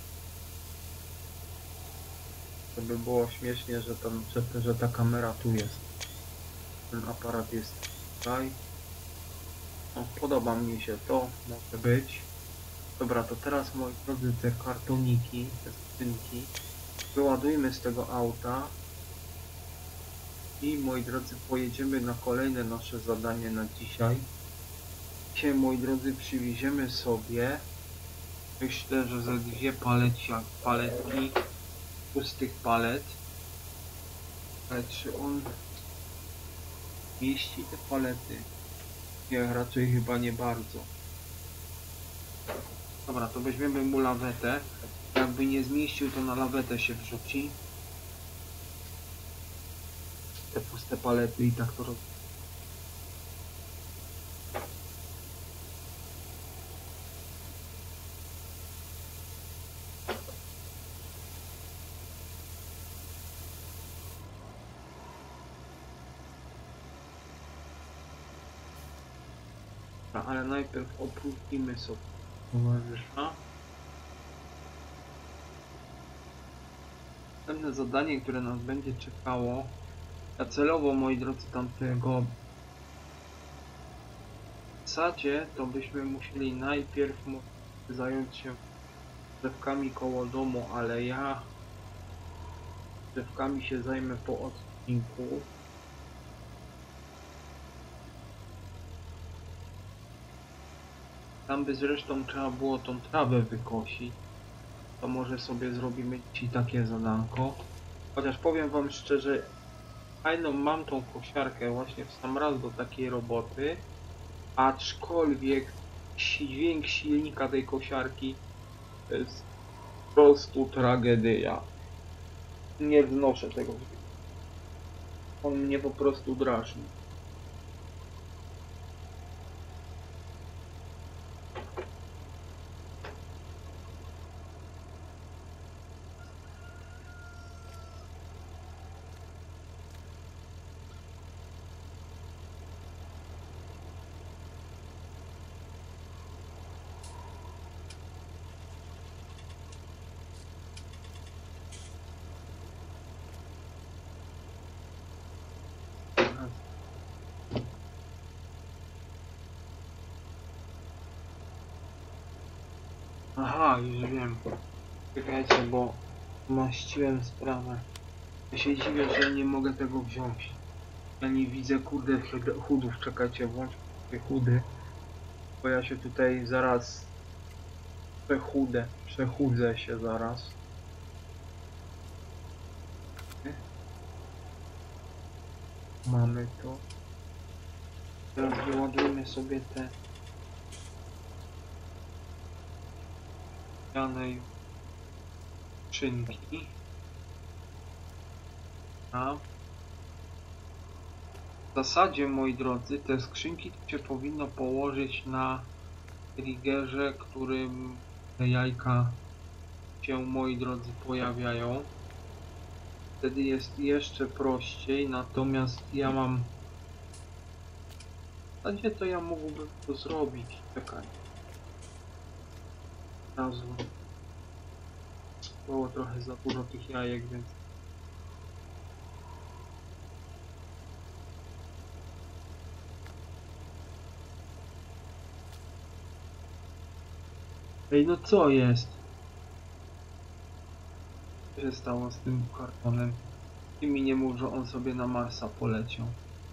Speaker 1: To by było śmiesznie, że tam, że, że ta kamera tu jest. Ten aparat jest tutaj. No, podoba mi się to, może być. Dobra, to teraz, moi drodzy, te kartoniki, te skrzynki wyładujmy z tego auta i, moi drodzy, pojedziemy na kolejne nasze zadanie na dzisiaj. Dzisiaj, moi drodzy, przywieziemy sobie, myślę, że ze dwie paleci, paletki pustych palet. Ale czy on mieści te palety? Nie, raczej chyba nie bardzo. Dobra, to weźmiemy mu lawetę. Jakby nie zmieścił, to na lawetę się wrzuci. Te puste palety i tak to robi. Ale najpierw opróżnimy sobie towarzysza. Następne zadanie, które nas będzie czekało, ja celowo, moi drodzy, tamtego w zasadzie to byśmy musieli najpierw zająć się drzewkami koło domu, ale ja drzewkami się zajmę po odcinku. Tam by zresztą trzeba było tą trawę wykosić. To może sobie zrobimy ci takie zadanko. Chociaż powiem wam szczerze, fajną mam tą kosiarkę właśnie w sam raz do takiej roboty. Aczkolwiek dźwięk silnika tej kosiarki to jest po prostu tragedia. Nie wnoszę tego dźwięku. On mnie po prostu drażni. Aha, już wiem. Czekajcie, bo maściłem sprawę. Ja się dziwię, że nie mogę tego wziąć. Ja nie widzę, kurde, chudów. Czekajcie, włącz te chudy. Bo ja się tutaj zaraz przechudę. Przechudzę się zaraz. Mamy to. Teraz wyładujmy sobie te danej skrzynki. A w zasadzie, moi drodzy, te skrzynki się powinno położyć na triggerze, którym te jajka się, moi drodzy, pojawiają. Wtedy jest jeszcze prościej, natomiast ja mam... A gdzie to ja mógłbym to zrobić? Czekaj. Razu. Było trochę za dużo tych jajek, więc... Ej, no co jest? Co się stało z tym kartonem? Ty mi nie mów, że on sobie na Marsa poleciał.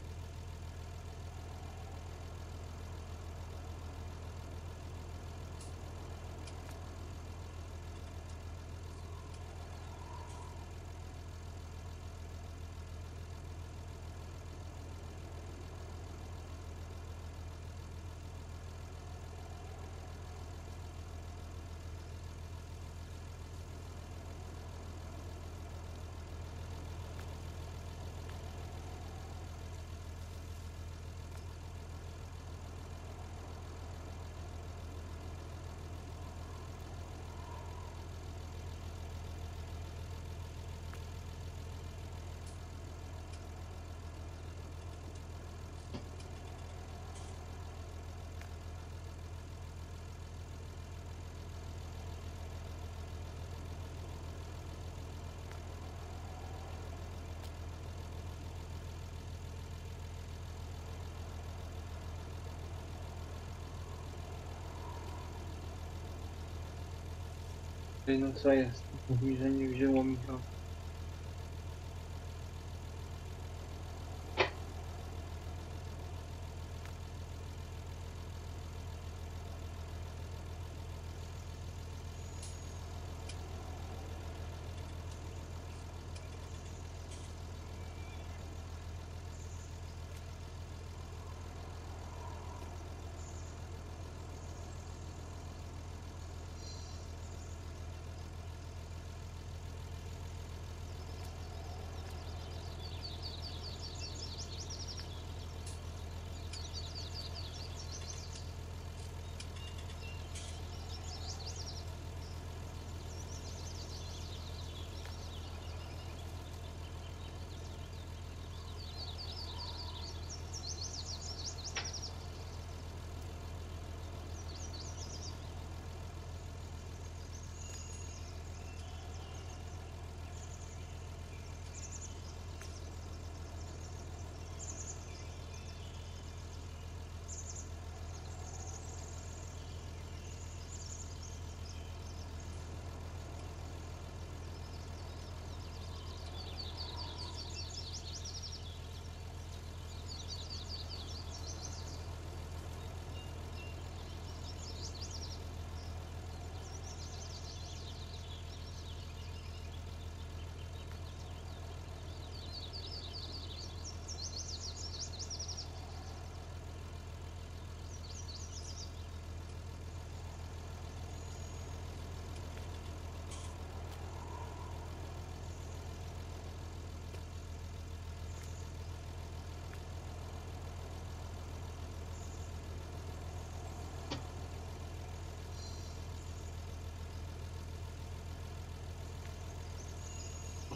Speaker 1: Ej, no co jest? Mówi, że nie wzięło mi to.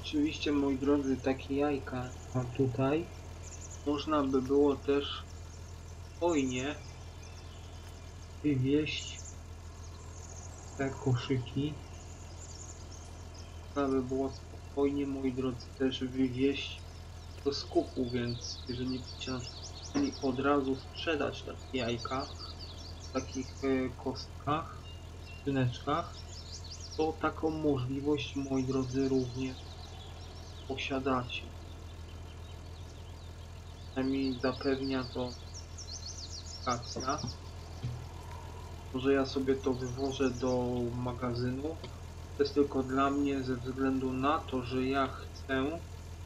Speaker 1: Oczywiście, moi drodzy, takie jajka mam tutaj. Można by było też spokojnie wywieźć te koszyki. Można by było spokojnie, moi drodzy, też wywieźć do skupu, więc jeżeli byście na przykład chcieli od razu sprzedać takie jajka w takich e, kostkach, skrzyneczkach, to taką możliwość, moi drodzy, również posiadacie. Przynajmniej zapewnia to aplikacja. To, że ja sobie to wywożę do magazynu, to jest tylko dla mnie ze względu na to, że ja chcę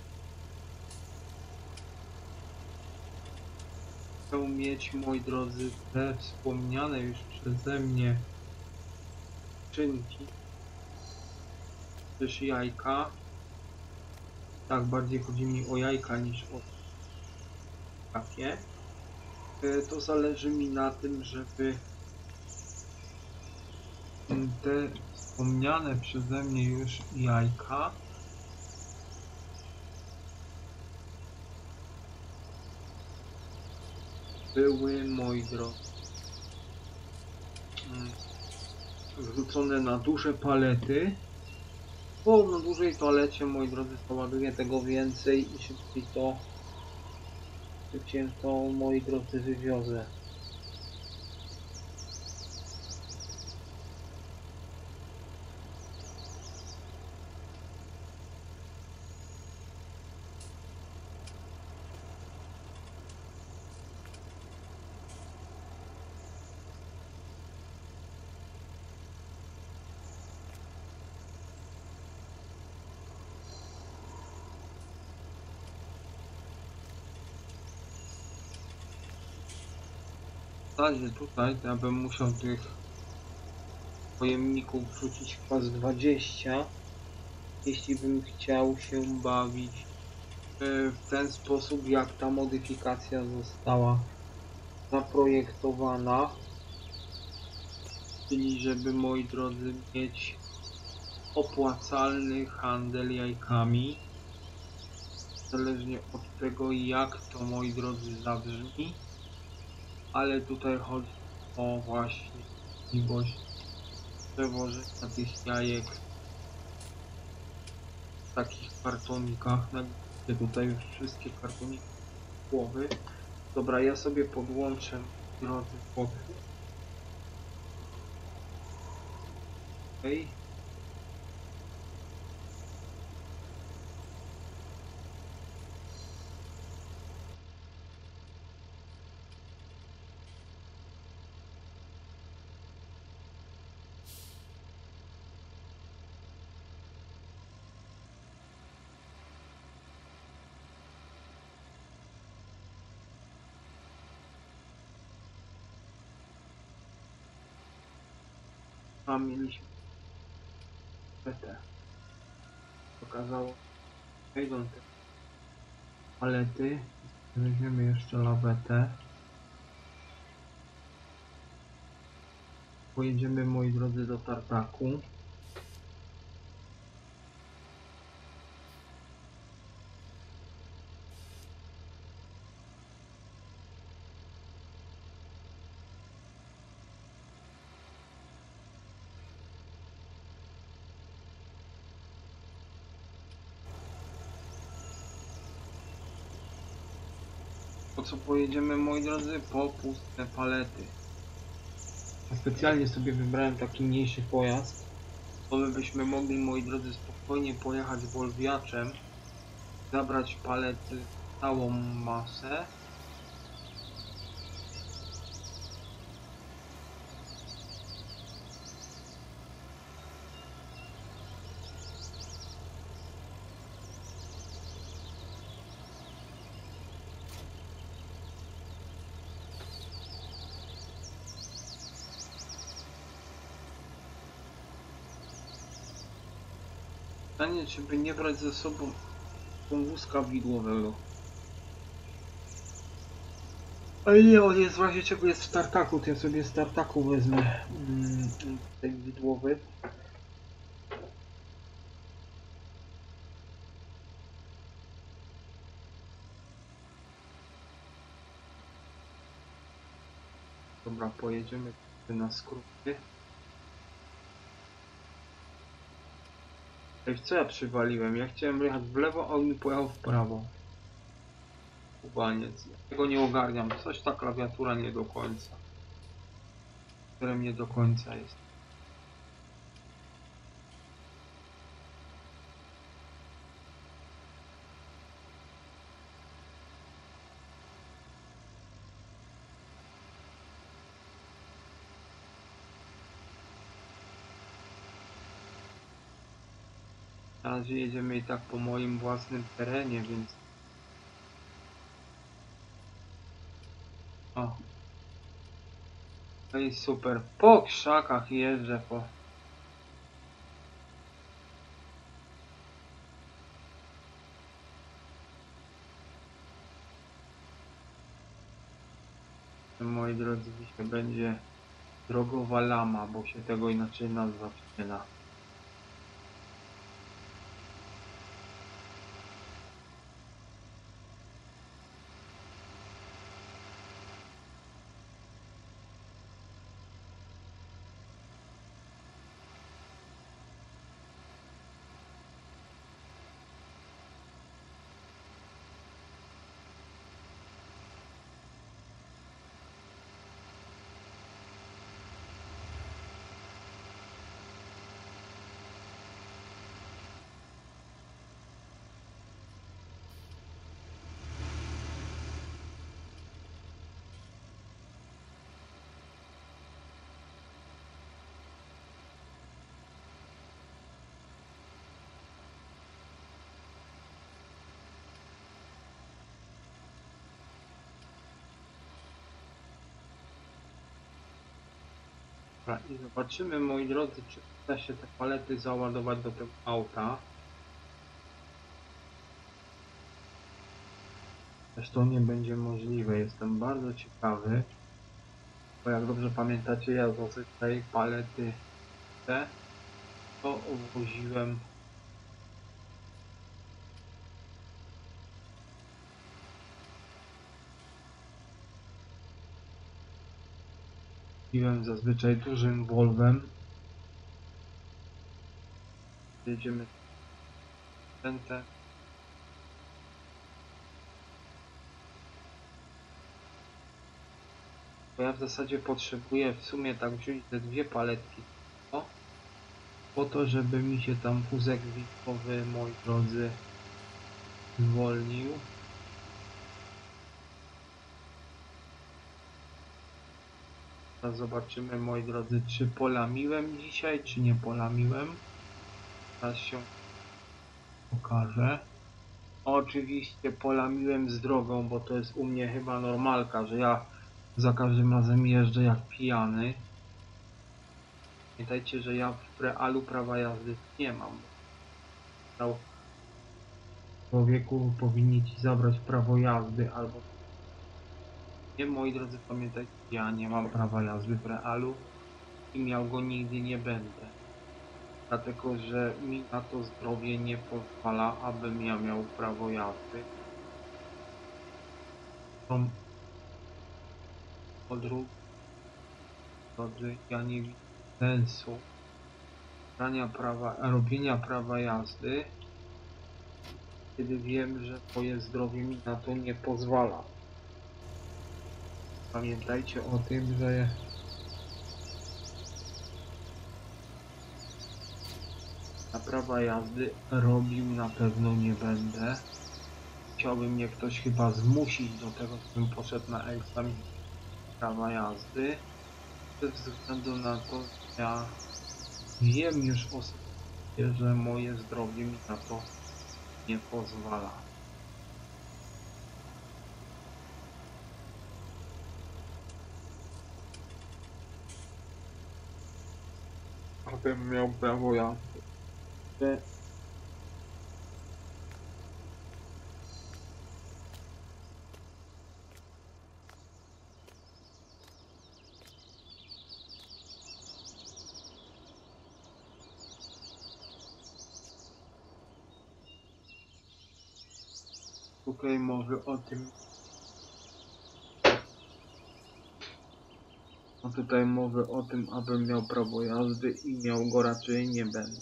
Speaker 1: chcę mieć, moi drodzy, te wspomniane już przeze mnie skrzynki, też jajka. Tak, bardziej chodzi mi o jajka niż o takie. To zależy mi na tym, żeby te wspomniane przeze mnie już jajka były, moi drodzy, wrzucone na duże palety. Bo na dużej palecie, moi drodzy, poładuję tego więcej i szybciej to szybciej to, moi drodzy, wywiozę. W zasadzie tutaj to ja bym musiał tych pojemników wrzucić chyba z dwadzieścia, jeśli bym chciał się bawić w ten sposób, jak ta modyfikacja została zaprojektowana, czyli żeby, moi drodzy, mieć opłacalny handel jajkami, zależnie od tego, jak to, moi drodzy, zabrzmi, ale tutaj chodzi o właśnie możliwość przewożenia tych jajek w takich kartonikach. Tutaj już wszystkie kartoniki głowy. Dobra, ja sobie podłączę, drodzy, pod okay. A mieliśmy lawetę. Pokazało, wejdą te palety. Weźmiemy jeszcze lawetę. Pojedziemy, moi drodzy, do tartaku. Po co pojedziemy, moi drodzy? Po puste palety. Specjalnie sobie wybrałem taki mniejszy pojazd, to my byśmy mogli, moi drodzy, spokojnie pojechać wolwiaczem, zabrać palety, całą masę. Pytanie, czy by nie brać ze sobą wózka widłowego. Ale nie, on jest w razie czego jest w tartaku, to ja sobie z tartaku wezmę mm, ten widłowy. Dobra, pojedziemy na skróty. Ej, w co ja przywaliłem? Ja chciałem jechać w lewo, a on mi pojechał w prawo. Kubaniec. Ja tego nie ogarniam. Coś ta klawiatura nie do końca. Które mnie do końca jest. Na razie jedziemy i tak po moim własnym terenie, więc... O. No i super. Po krzakach jeżdżę po... Moi drodzy, dzisiaj będzie drogowa lama, bo się tego inaczej nazwać nie da. Dobra, i zobaczymy, moi drodzy, czy uda się te palety załadować do tego auta. Zresztą nie będzie możliwe. Jestem bardzo ciekawy, bo jak dobrze pamiętacie, ja zazwyczaj palety te to obwoziłem Piłem zazwyczaj dużym Volvem. Jedziemy ten, ten. Bo ja w zasadzie potrzebuję w sumie tak wziąć te dwie paletki. O, po to, żeby mi się tam wózek widmowy, moi drodzy, zwolnił. Teraz zobaczymy, moi drodzy, czy polamiłem dzisiaj, czy nie polamiłem. Teraz się pokaże. Oczywiście polamiłem z drogą, bo to jest u mnie chyba normalka, że ja za każdym razem jeżdżę jak pijany. Pamiętajcie, że ja w realu prawa jazdy nie mam. Bo człowieku powinni ci zabrać prawo jazdy albo nie. Moi drodzy, pamiętajcie, ja nie mam prawa jazdy w realu i miał go nigdy nie będę. Dlatego, że mi na to zdrowie nie pozwala, abym ja miał prawo jazdy. Są odróg, ja nie widzę sensu brania prawa, robienia prawa jazdy, kiedy wiem, że moje zdrowie mi na to nie pozwala. Pamiętajcie o tym, że na prawa jazdy robił na pewno nie będę. Chciałby mnie ktoś chyba zmusić do tego, żebym poszedł na egzamin prawa jazdy. Ze względu na to, że ja wiem już osobiście, że moje zdrowie mi na to nie pozwala. Abym miał prawo jazdy. Okej, okay, może o tym A tutaj mowy o tym, abym miał prawo jazdy i miał go raczej nie będę.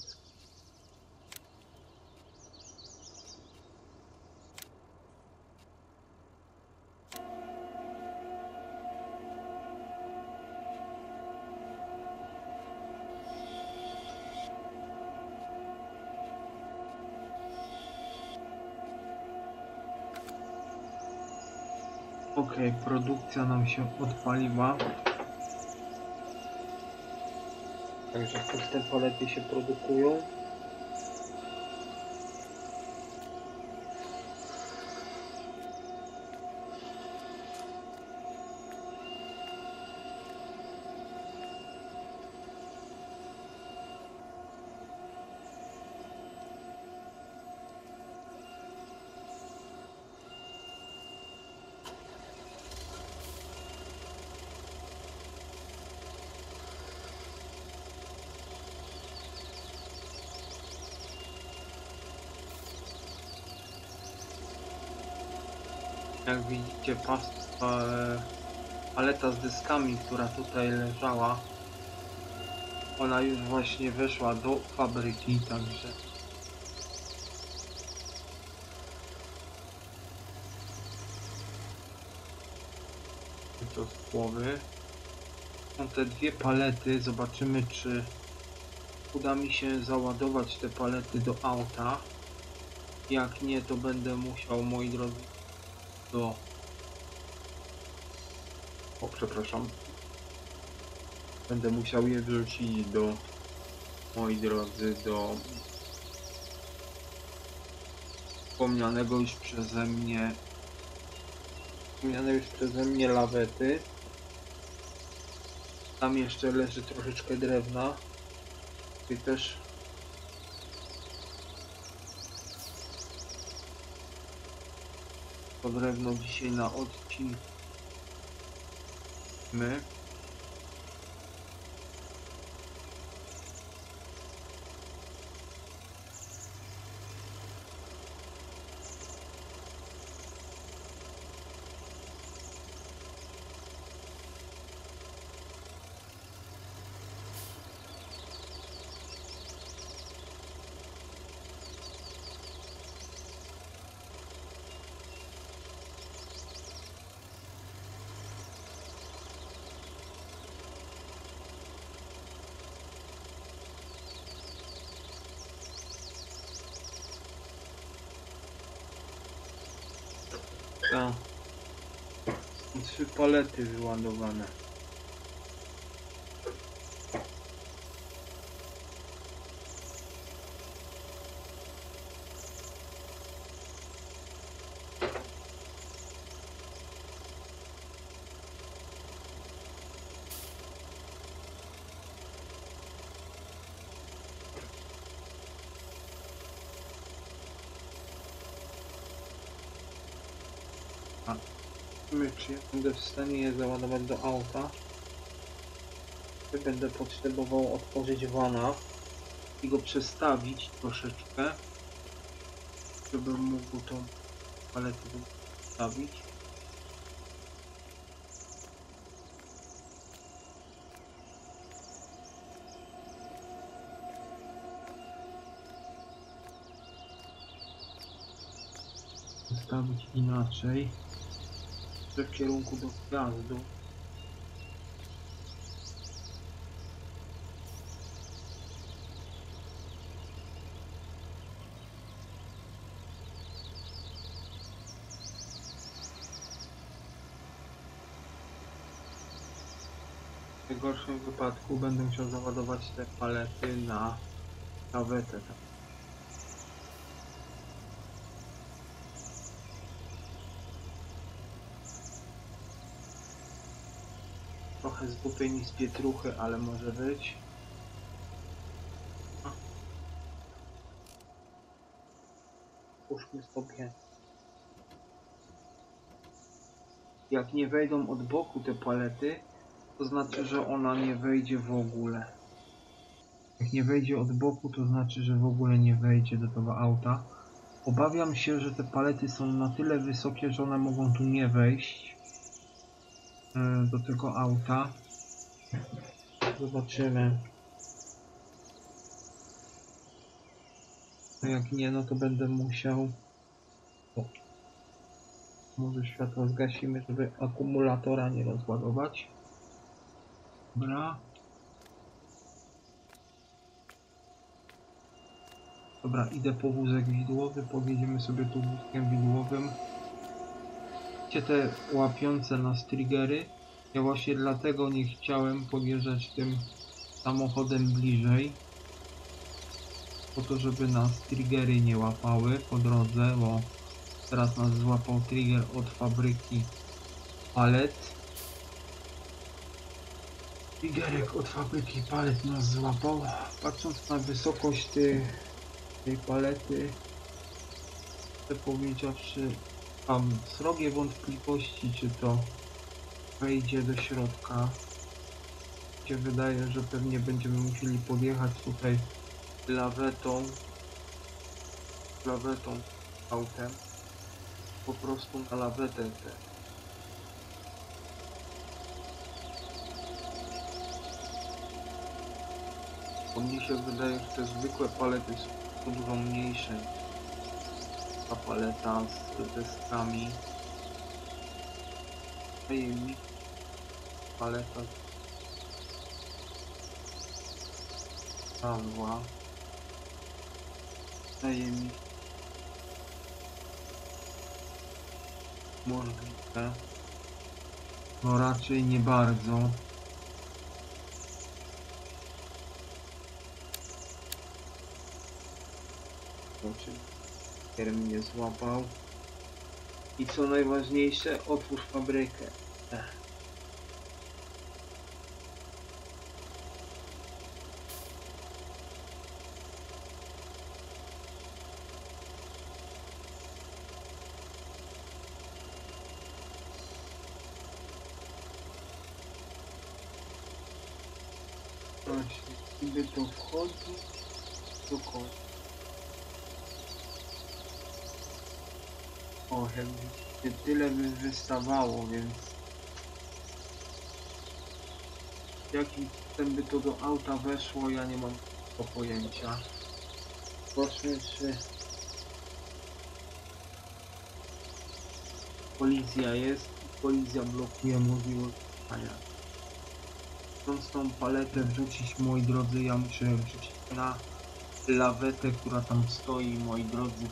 Speaker 1: Okej, okay, produkcja nam się odpaliła. Także puste palety się produkują. Jak widzicie, pasta, paleta z dyskami, która tutaj leżała, ona już właśnie weszła do fabryki, także to z głowy. Są te dwie palety, zobaczymy, czy uda mi się załadować te palety do auta. Jak nie, to będę musiał, moi drodzy, do... O, przepraszam. Będę musiał je wrzucić do... Moi drodzy, do... Wspomnianego już przeze mnie... Wspomniane już przeze mnie lawety. Tam jeszcze leży troszeczkę drewna. I też... To drewno dzisiaj na odcinku. My. Tak. Trzy palety wyładowane. A czy ja będę w stanie je załadować do auta? Czy będę potrzebował otworzyć vana i go przestawić troszeczkę, żebym mógł tą paletę przestawić. Przestawić inaczej. W kierunku do wjazdu. W najgorszym wypadku będę musiał załadować te palety na lawetę. Trochę zgubieni z pietruchy, ale może być. Puszczmy sobie. Jak nie wejdą od boku te palety, to znaczy, że ona nie wejdzie w ogóle. Jak nie wejdzie od boku, to znaczy, że w ogóle nie wejdzie do tego auta. Obawiam się, że te palety są na tyle wysokie, że one mogą tu nie wejść do tego auta. Zobaczymy. A jak nie, no to będę musiał... O, może światło zgasimy, żeby akumulatora nie rozładować. Dobra. Dobra, idę po wózek widłowy, podjedziemy sobie tu wózkiem widłowym. Widzicie te łapiące nas triggery? Ja właśnie dlatego nie chciałem podjeżdżać tym samochodem bliżej. Po to, żeby nas triggery nie łapały po drodze, bo teraz nas złapał trigger od fabryki palet. Triggerek od fabryki palet nas złapał. Patrząc na wysokość tej, tej palety, chcę powiedziawszy, mam srogie wątpliwości, czy to wejdzie do środka. Mi się wydaje, że pewnie będziemy musieli podjechać tutaj lawetą, lawetą autem, po prostu na lawetę te. Bo mi się wydaje, że te zwykłe palety są dużo mniejsze. Ta paleta z deskami. Daje mi paleta Pawła. Daje mi możliwe. No raczej nie bardzo. Oczywiście mnie złapał. I co najważniejsze, otwórz fabrykę. Ech. Właśnie, gdyby to wchodzi do końca. O, jakby tyle by wystawało, więc jakim cudem by to do auta weszło, ja nie mam do pojęcia. Zobaczmy, czy kolizja jest i kolizja blokuje możliwość jechania. Chcąc tą paletę wrzucić, moi drodzy, ja muszę wrzucić na lawetę, która tam stoi, moi drodzy.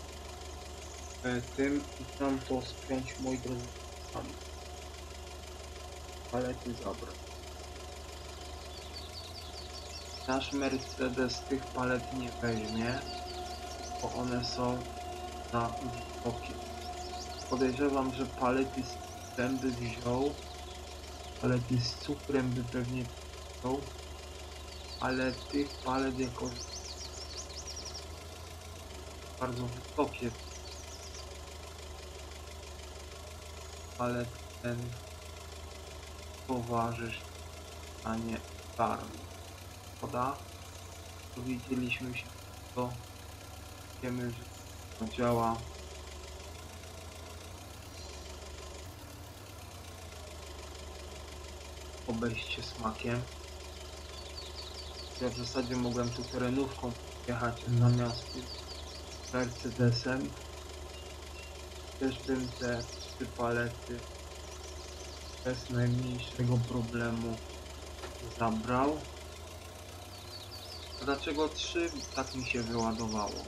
Speaker 1: Tym i tam to spiąć, moi drodzy, sami. Palety zabrać. Nasz Mercedes tych palet nie weźmie, bo one są za wysokie. Podejrzewam, że palety z cukrem by wziął, palety z cukrem by pewnie wziął, ale tych palet jakoś bardzo wysokie. Palet ten towarzysz, a nie farm. Poda. Dowiedzieliśmy się, to wiemy, że to działa. Obejście smakiem. Ja w zasadzie mogłem tu terenówką jechać zamiast Mercedesem. Też bym te trzy palety bez najmniejszego problemu zabrał. Dlaczego trzy? Tak mi się wyładowało.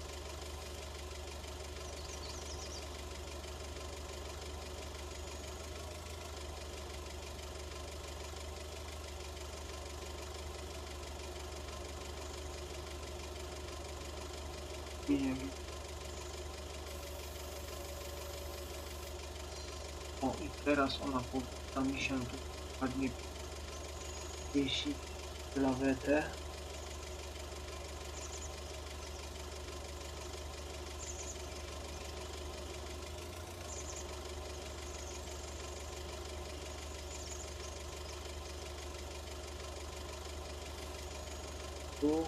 Speaker 1: Nie wiem. O, i teraz ona powinna mi się tu ładnie jeśli lawetę. Tu.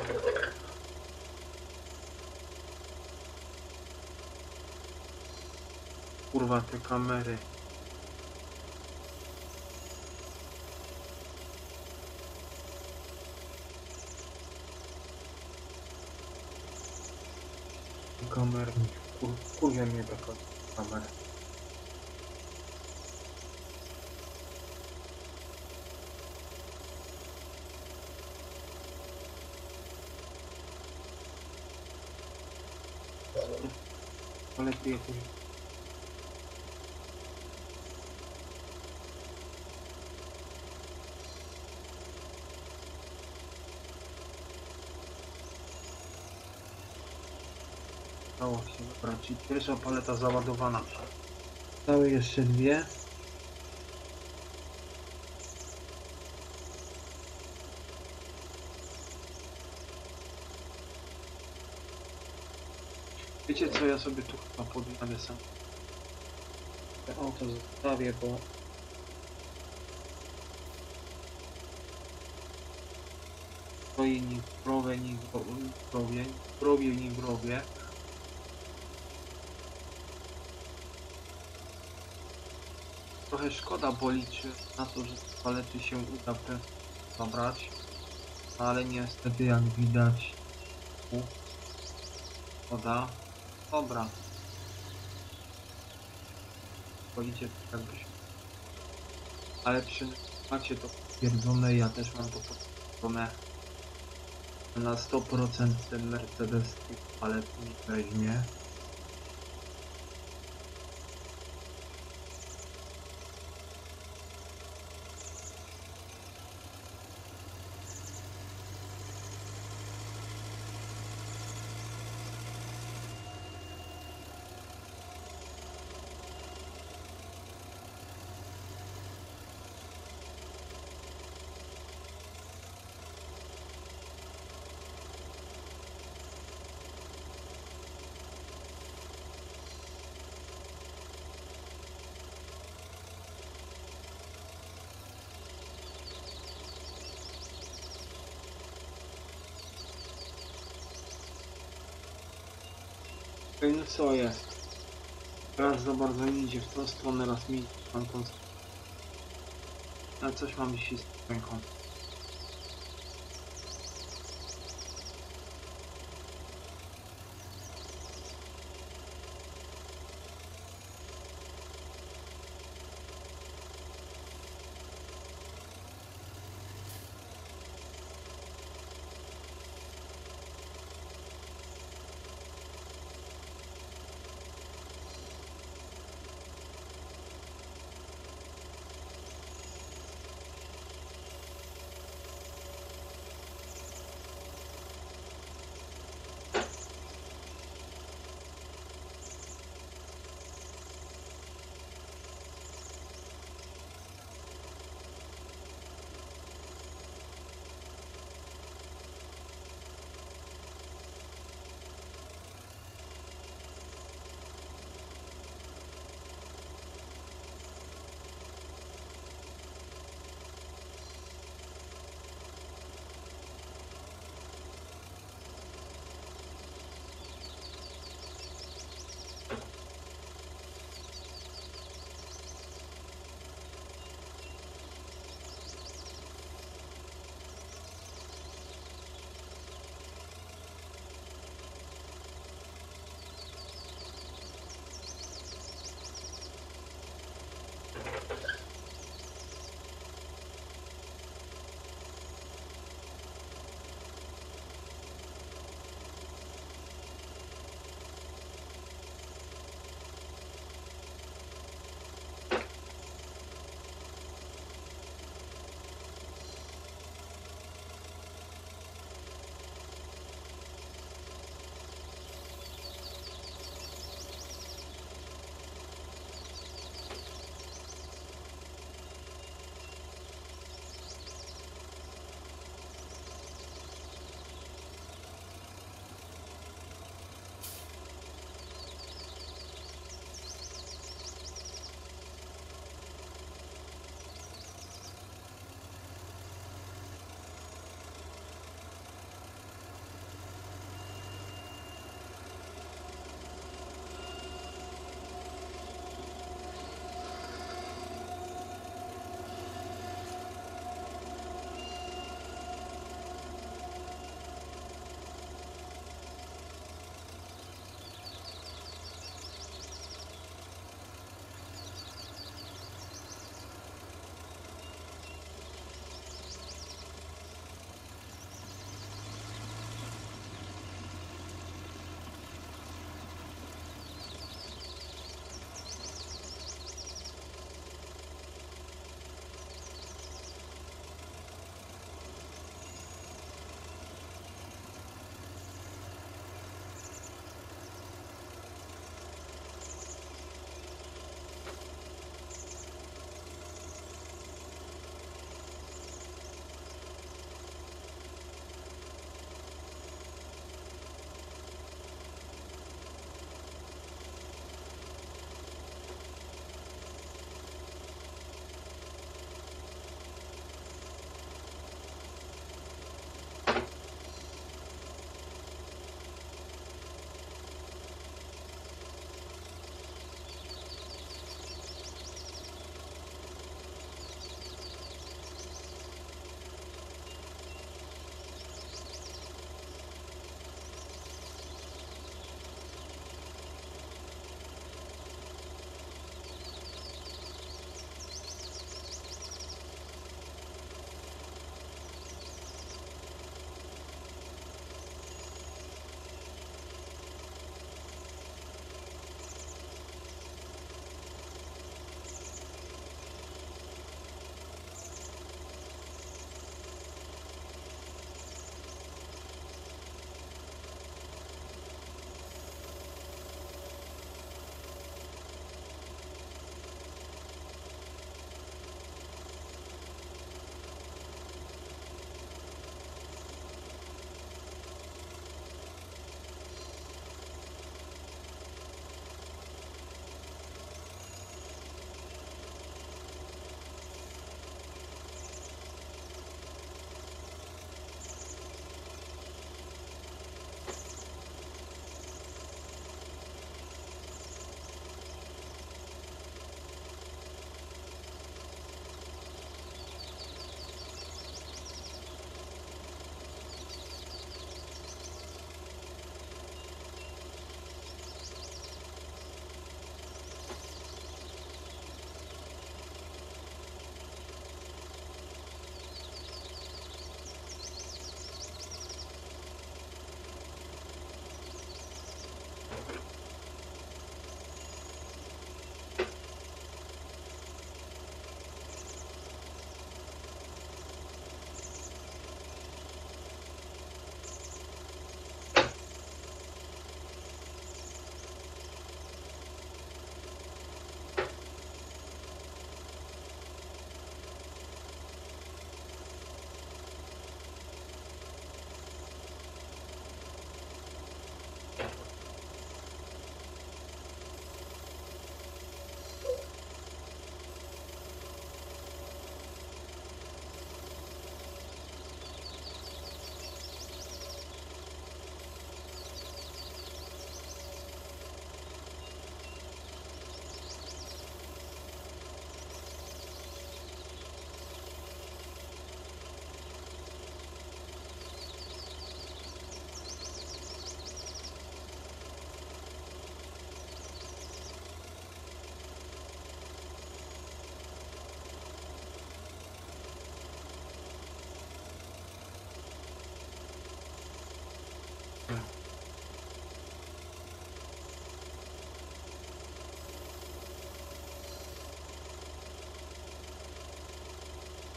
Speaker 1: Kurwa, te kamery. Kamery. Kur, kurwa mnie taka kamera. Ale ty jakoś... Udało się, dobra, czyli pierwsza paleta załadowana. Zostały jeszcze dwie. Wiecie co, ja sobie tu chyba podjadę sam. Te auto zostawię, bo... Stoi ni w browie, ni w browie, ni w browie, ni w browie. Trochę szkoda, bo liczę na to, że z palety się uda w ten sposób zabrać. Ale niestety, jak widać, u, szkoda. Dobra. Policie tak jakby się... Ale przynajmniej macie to potwierdzone, ja też mam to potwierdzone. Na sto procent ten Mercedes tych palet nie weźmie. No co jest? Raz za bardzo mi idzie w tą stronę, raz mi idzie w tamtą stronę. Ale coś mam dzisiaj z ręką.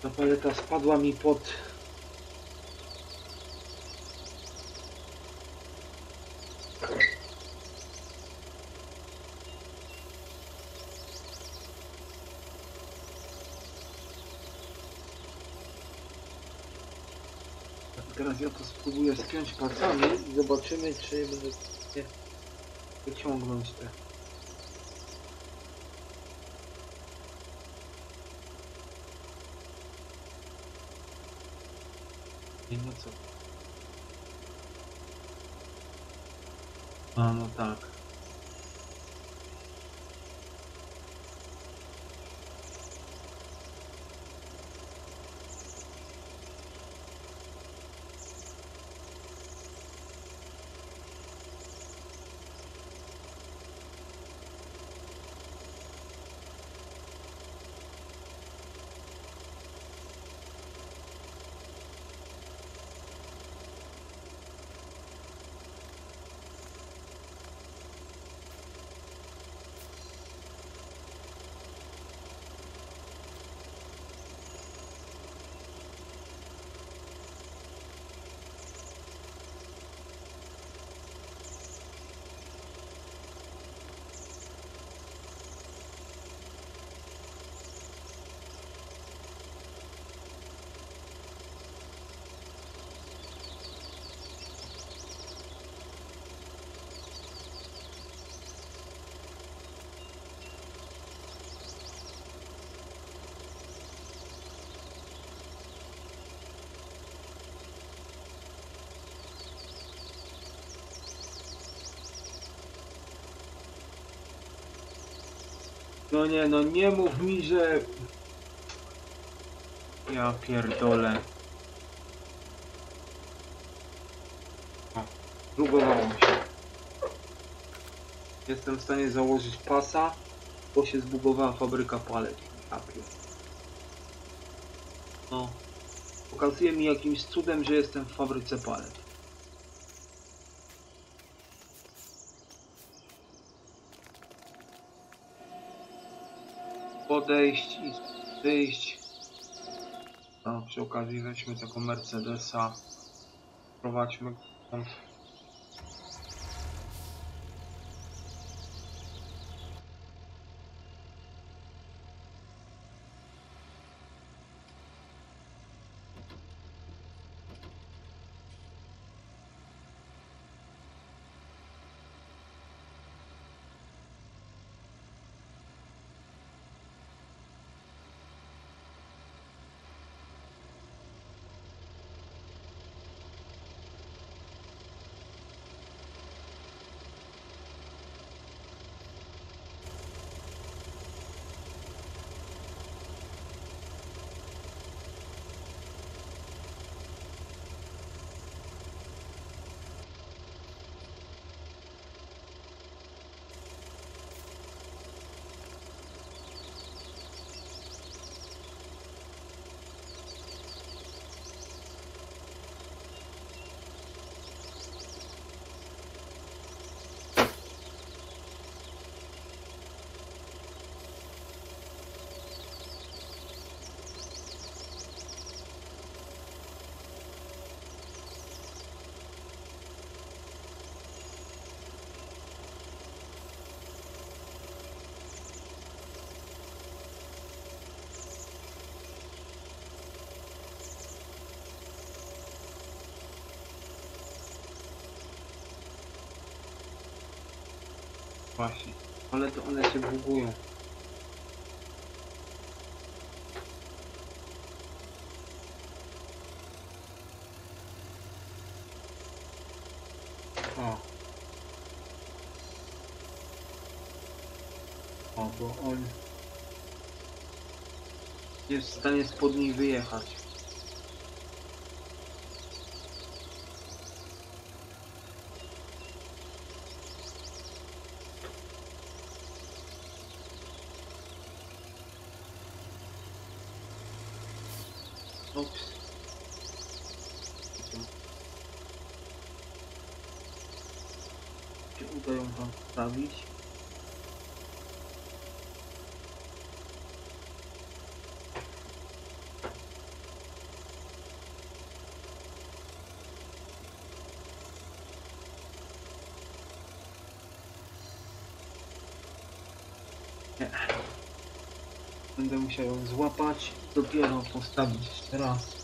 Speaker 1: Ta paleta spadła mi pod... Teraz ja to spróbuję spiąć palcami i zobaczymy, czy będę nie wyciągnąć te. Nie, no co? A, no tak. No nie, no nie mów mi, że... Ja pierdolę. O, zbugowało się. Jestem w stanie założyć pasa, bo się zbugowała fabryka palet. Ja pier... No. Pokazuje mi jakimś cudem, że jestem w fabryce palet. Podejść i wyjść. No, przy okazji weźmy tego Mercedesa. Prowadźmy stąd. Właśnie, ale to one się bugują. O. O, bo on jest w stanie spod niej wyjechać. Ups. Się uda ją tam wstawić. Będę musiał ją złapać, dopiero postawić jeszcze raz.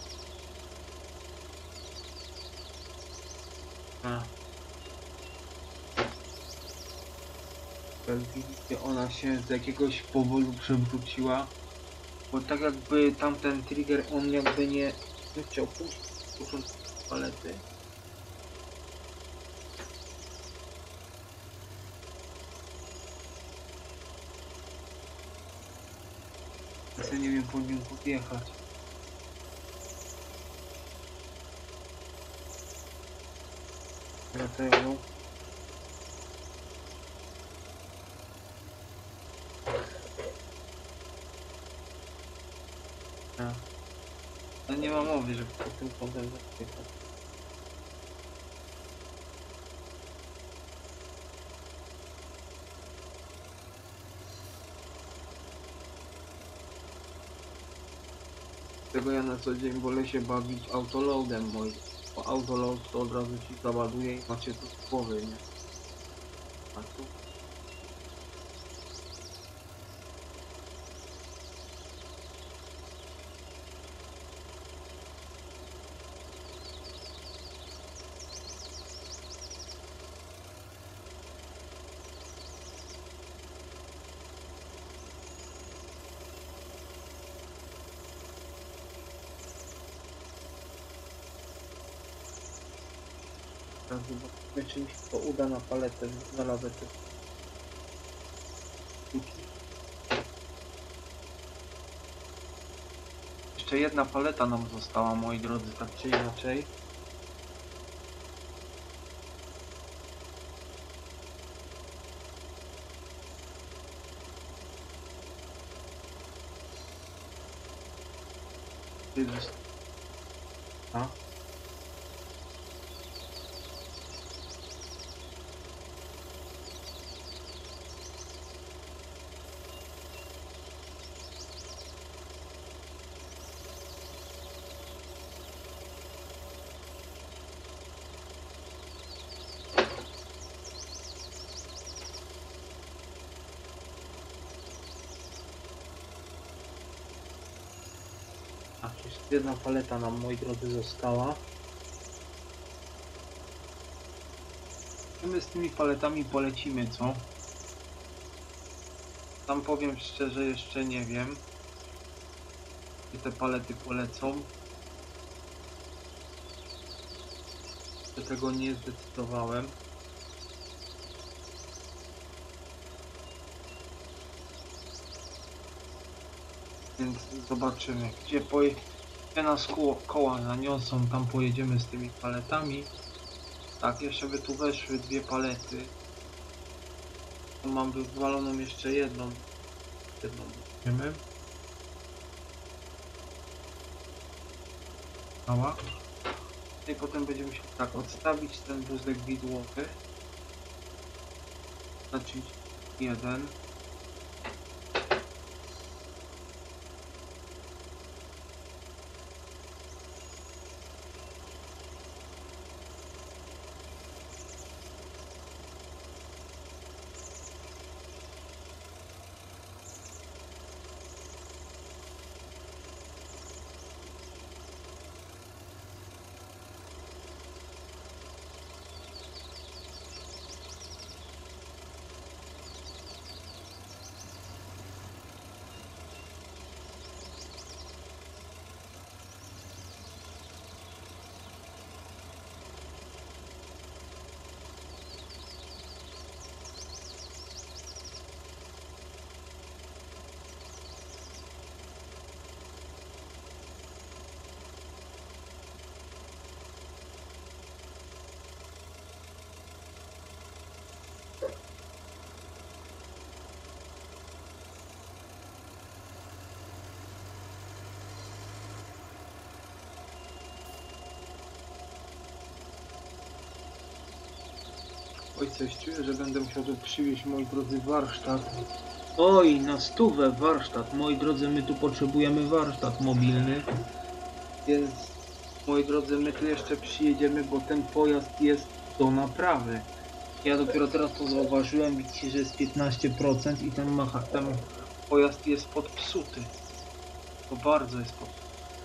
Speaker 1: A. Jak widzicie, ona się z jakiegoś powodu przewróciła, bo tak jakby tamten trigger, on jakby nie, nie chciał puszczać palety. Ja nie wiem, po nim podjechać. Dlatego a. No nie ma mowy, że po tym kątem zapytać. Dlatego ja na co dzień wolę się bawić autoloadem moim. Bo autoload to od razu ci załaduje i macie to z głowy, nie? A tu? Teraz zobaczymy, czy mi się to uda na paletę, na lawetę. Jeszcze jedna paleta nam została, moi drodzy, tak czy inaczej. A? Tak, jeszcze jedna paleta nam, moi drodzy, została. I my z tymi paletami polecimy, co? Tam powiem szczerze, jeszcze nie wiem, gdzie te palety polecą. Do tego nie zdecydowałem. Więc zobaczymy, gdzie, poje... gdzie nas koło... koła zaniosą, tam pojedziemy z tymi paletami. Tak, jeszcze by tu weszły dwie palety. Tu mam wywaloną jeszcze jedną. Jedną weźmiemy. Mała. I potem będziemy się tak odstawić ten wózek widłowy. Znaczy jeden. Oj, coś czuję, że będę musiał tu przywieźć, moi drodzy, warsztat. Oj, na stówę warsztat. Moi drodzy, my tu potrzebujemy warsztat mobilny. Więc, moi drodzy, my tu jeszcze przyjedziemy, bo ten pojazd jest do naprawy. Ja dopiero teraz to zauważyłem, widzicie, że jest piętnaście procent i ten, macha, ten pojazd jest podpsuty. To bardzo jest pod...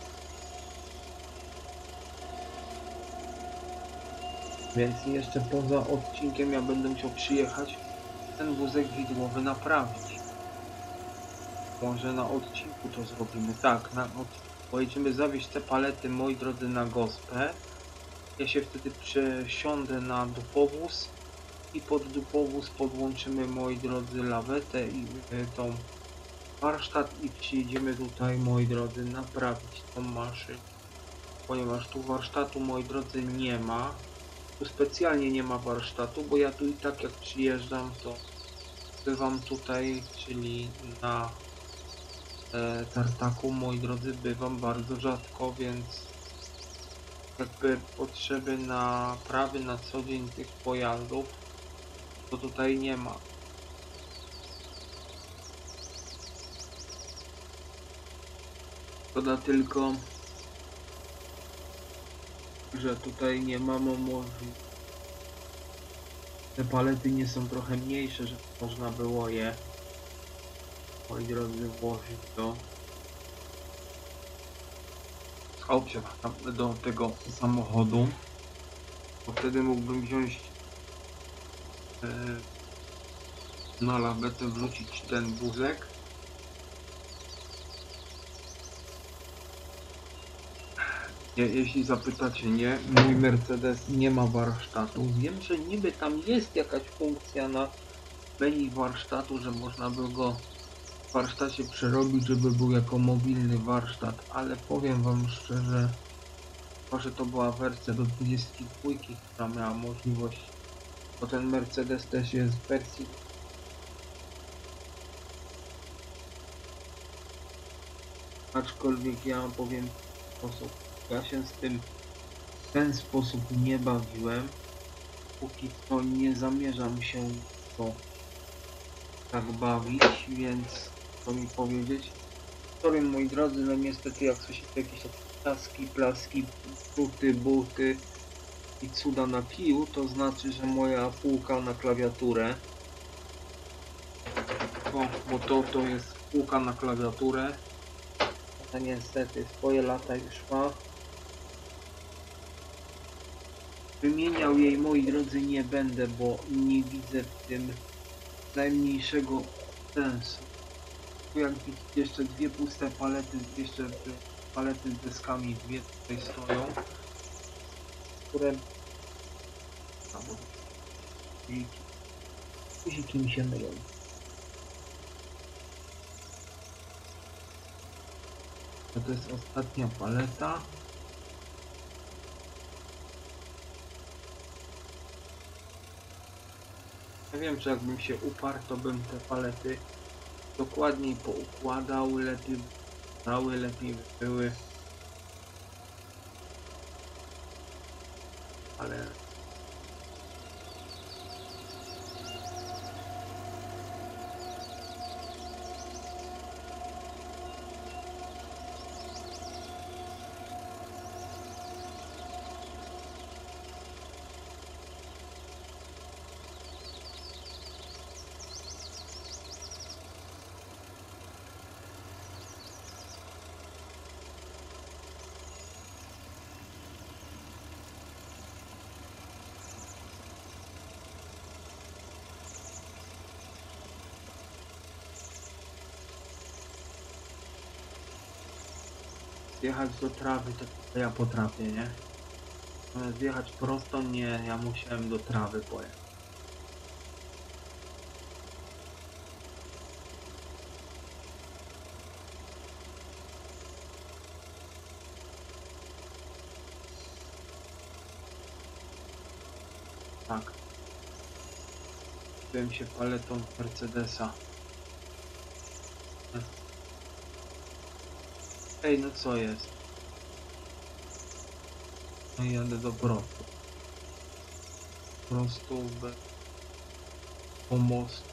Speaker 1: Więc jeszcze poza odcinkiem ja będę musiał przyjechać ten wózek widłowy naprawić. Może na odcinku to zrobimy. Tak, na odcinku. Pojedziemy zawieźć te palety, moi drodzy, na gospę. Ja się wtedy przesiądę na dupowóz i pod dupowóz podłączymy, moi drodzy, lawetę i y, tą warsztat i przyjedziemy tutaj, moi drodzy, naprawić tą maszynę. Ponieważ tu warsztatu, moi drodzy, nie ma. Tu specjalnie nie ma warsztatu, bo ja tu i tak jak przyjeżdżam, to bywam tutaj, czyli na e, tartaku, moi drodzy, bywam bardzo rzadko, więc jakby potrzeby naprawy na co dzień tych pojazdów to tutaj nie ma. Szkoda tylko, że tutaj nie mamy możliwości. Te palety nie są trochę mniejsze, że można było je, moi drodzy, włożyć do opcja do tego samochodu, bo wtedy mógłbym wziąć e, na lawetę, wrzucić ten wózek. Je, jeśli zapytacie, nie, mój Mercedes nie ma warsztatu. Wiem, że niby tam jest jakaś funkcja na menu warsztatu, że można by go w warsztacie przerobić, żeby był jako mobilny warsztat, ale powiem wam szczerze, że to była wersja do dwudziestki dwójki, która miała możliwość, bo ten Mercedes też jest w wersji. Aczkolwiek ja powiem w sposób, ja się z tym w ten sposób nie bawiłem, póki co nie zamierzam się to tak bawić, więc co mi powiedzieć. Sorry, moi drodzy, no niestety jak słyszycie jakieś taski, plaski, buty, buty i cuda na kiju, to znaczy, że moja półka na klawiaturę, o, bo to, to jest półka na klawiaturę, a niestety swoje lata już ma. Wymieniał jej, moi drodzy, nie będę, bo nie widzę w tym najmniejszego sensu. Tu jak widzicie, jeszcze dwie puste palety, jeszcze palety z deskami, dwie tutaj stoją, które guziki mi się mylą. To jest ostatnia paleta. Ja wiem, że jakbym się uparł, to bym te palety dokładniej poukładał, lepiej dały, lepiej były. Ale zjechać do trawy, to ja potrafię, nie? Ale zjechać prosto, nie, ja musiałem do trawy pojechać. Tak. Byłem się paletą Mercedesa. Ej, no co jest? No i jadę do prosto. Prosto bez pomostu.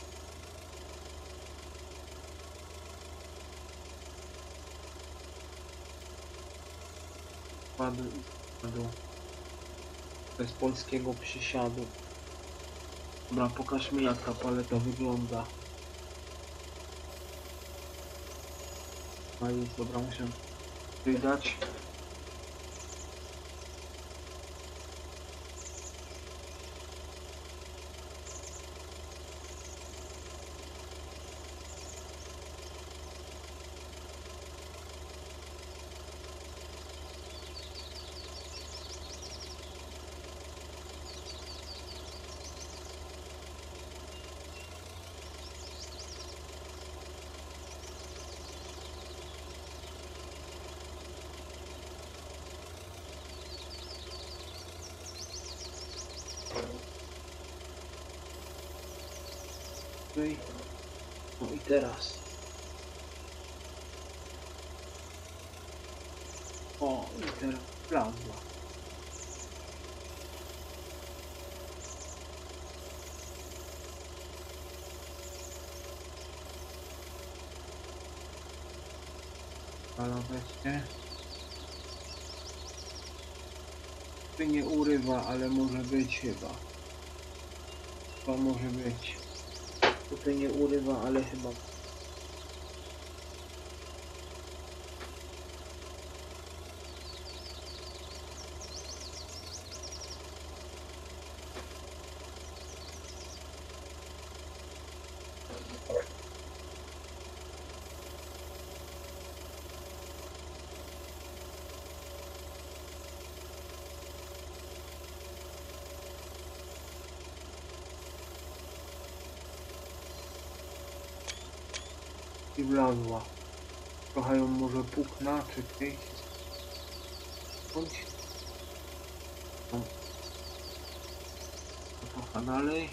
Speaker 1: Padł i spadł. Bez polskiego przysiadu. Dobra, pokaż mi jak ta paleta wygląda. A już, dobra, muszę wydać. No i teraz. O, i teraz plazma. Ale weźcie. Tu nie urywa, ale może być chyba. To może być. Tutaj nie urywa, ale chyba. I wlazła. Trochę ją może pukna, czy gdzieś. Bądź. No. Trochę dalej.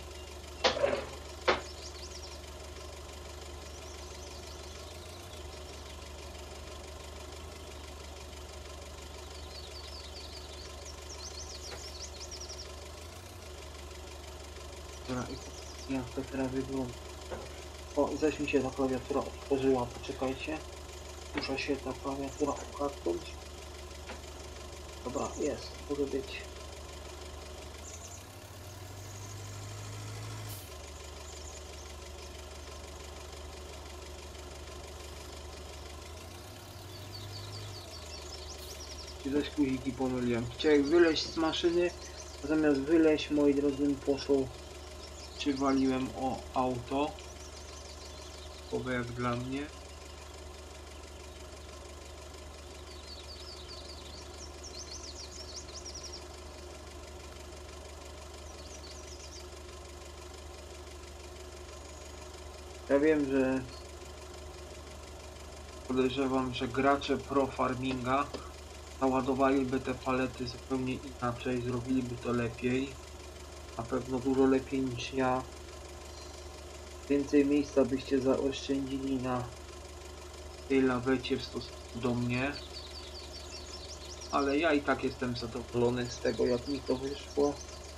Speaker 1: Dobra, i jak to teraz wygląda? O, zaś mi się ta klawiatura otworzyła, poczekajcie. Muszę się ta klawiatura ukradnąć. Dobra, jest, może być. I zaś guziki pomyliłem. Chciałem wyleźć z maszyny, a zamiast wyleźć, moi drodzy, poszło. Czy waliłem o auto? Bo jak dla mnie. Ja wiem, że podejrzewam, że gracze pro farminga naładowaliby te palety zupełnie inaczej, zrobiliby to lepiej. Na pewno dużo lepiej niż ja. Więcej miejsca byście zaoszczędzili na tej lawecie w stosunku do mnie. Ale ja i tak jestem zadowolony z tego, jak mi to wyszło.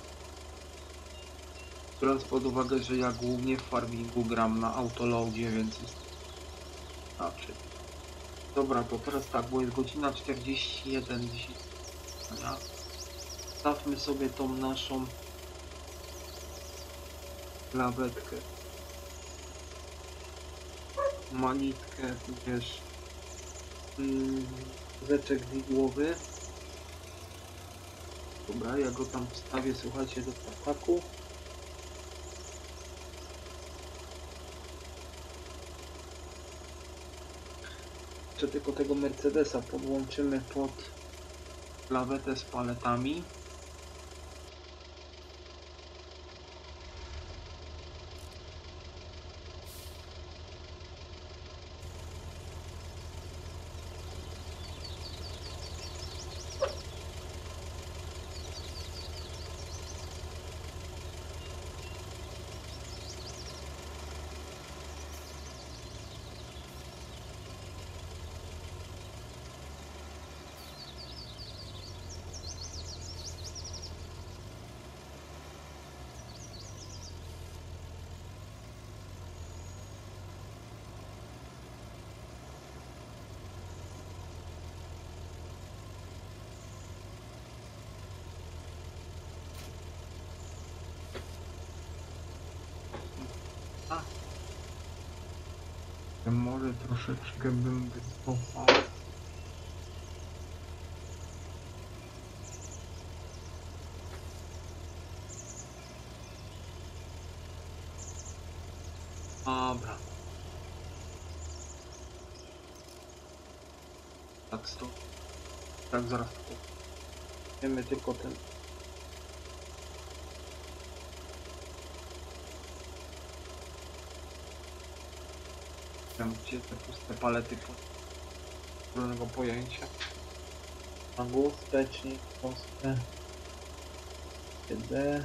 Speaker 1: Biorąc pod uwagę, że ja głównie w farmingu gram na autoloadzie, więc jest inaczej. Dobra, to teraz tak, bo jest godzina czterdzieści jeden dzisiaj. Stawmy sobie tą naszą lawetkę. Manitkę, wiesz, yy, zeczek widłowy. Dobra, ja go tam wstawię, słuchajcie, do ataku. Jeszcze tylko tego Mercedesa podłączymy pod lawetę z paletami. Może troszeczkę bym wycofał. Dobra. Tak stop. Tak zaraz. Wiemy tylko ten. Tam gdzie te puste palety pełnego pojęcia. Magu, stecznik, proste. D.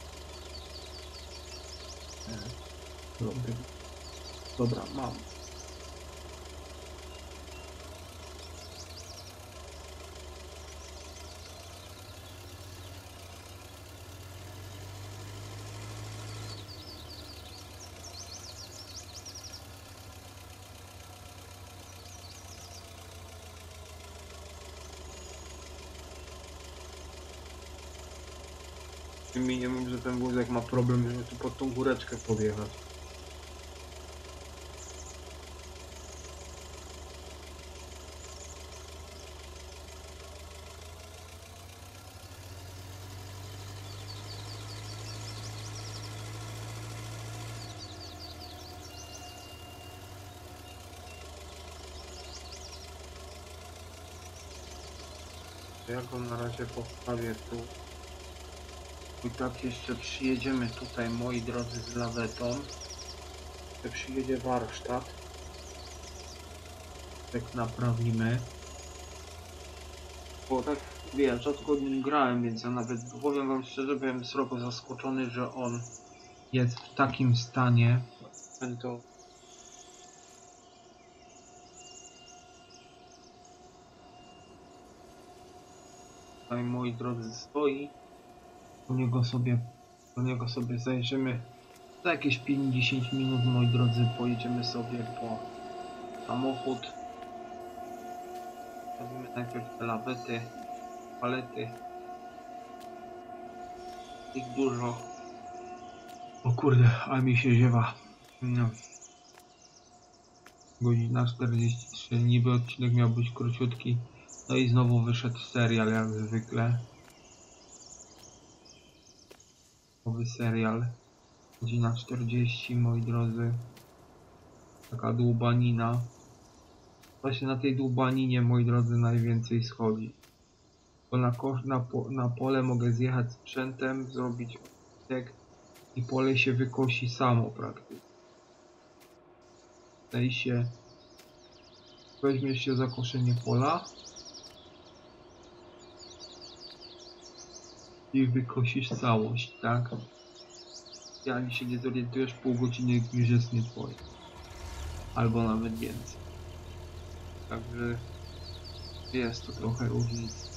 Speaker 1: Dobra, mam. Mi nie mów, że ten wózek ma problem, żeby tu pod tą góreczkę podjechać. Ja go na razie postawię tu. I tak jeszcze przyjedziemy tutaj, moi drodzy, z lawetą. Jak przyjedzie warsztat, tak naprawimy. Bo tak, wiesz, rzadko nim grałem, więc ja nawet, powiem wam szczerze, byłem srogo zaskoczony, że on jest w takim stanie. To tutaj, moi drodzy, stoi. Do niego sobie, do niego sobie zajrzymy. Za jakieś pięć dziesięć minut, moi drodzy, pojedziemy sobie po samochód. Robimy najpierw te lawety, palety. Ich dużo. O kurde, a mi się ziewa. No. Godzina czterdzieści trzy, niby odcinek miał być króciutki. No i znowu wyszedł serial, jak zwykle. Nowy serial. Godzina czterdzieści, moi drodzy. Taka dłubanina. Właśnie na tej dłubaninie, moi drodzy, najwięcej schodzi. Bo na, na, po, na pole mogę zjechać sprzętem, zrobić odcinek i pole się wykosi samo praktycznie. Tutaj się weźmie się za koszenie pola i wykosisz całość, tak? I ani się nie zorientujesz, pół godziny już jest nie twoje. Albo nawet więcej. Także jest to trochę różnicy.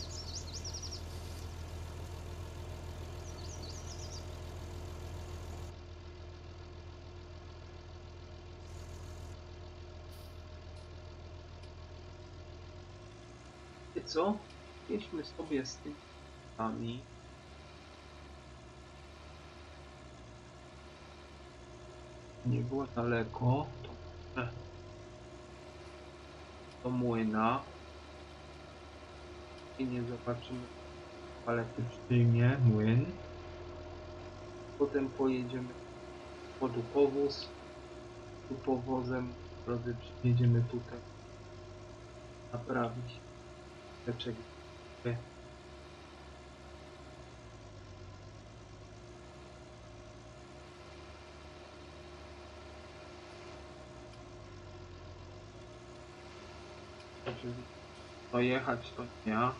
Speaker 1: Wiecie co? Jedźmy sobie z tymi sami. Nie było daleko. To, do młyna. I nie zobaczymy palety przyjmie młyn. Potem pojedziemy po dupowóz. Tu powozem, drodzy, przyjedziemy tutaj naprawić teczek. Dojechać to dnia.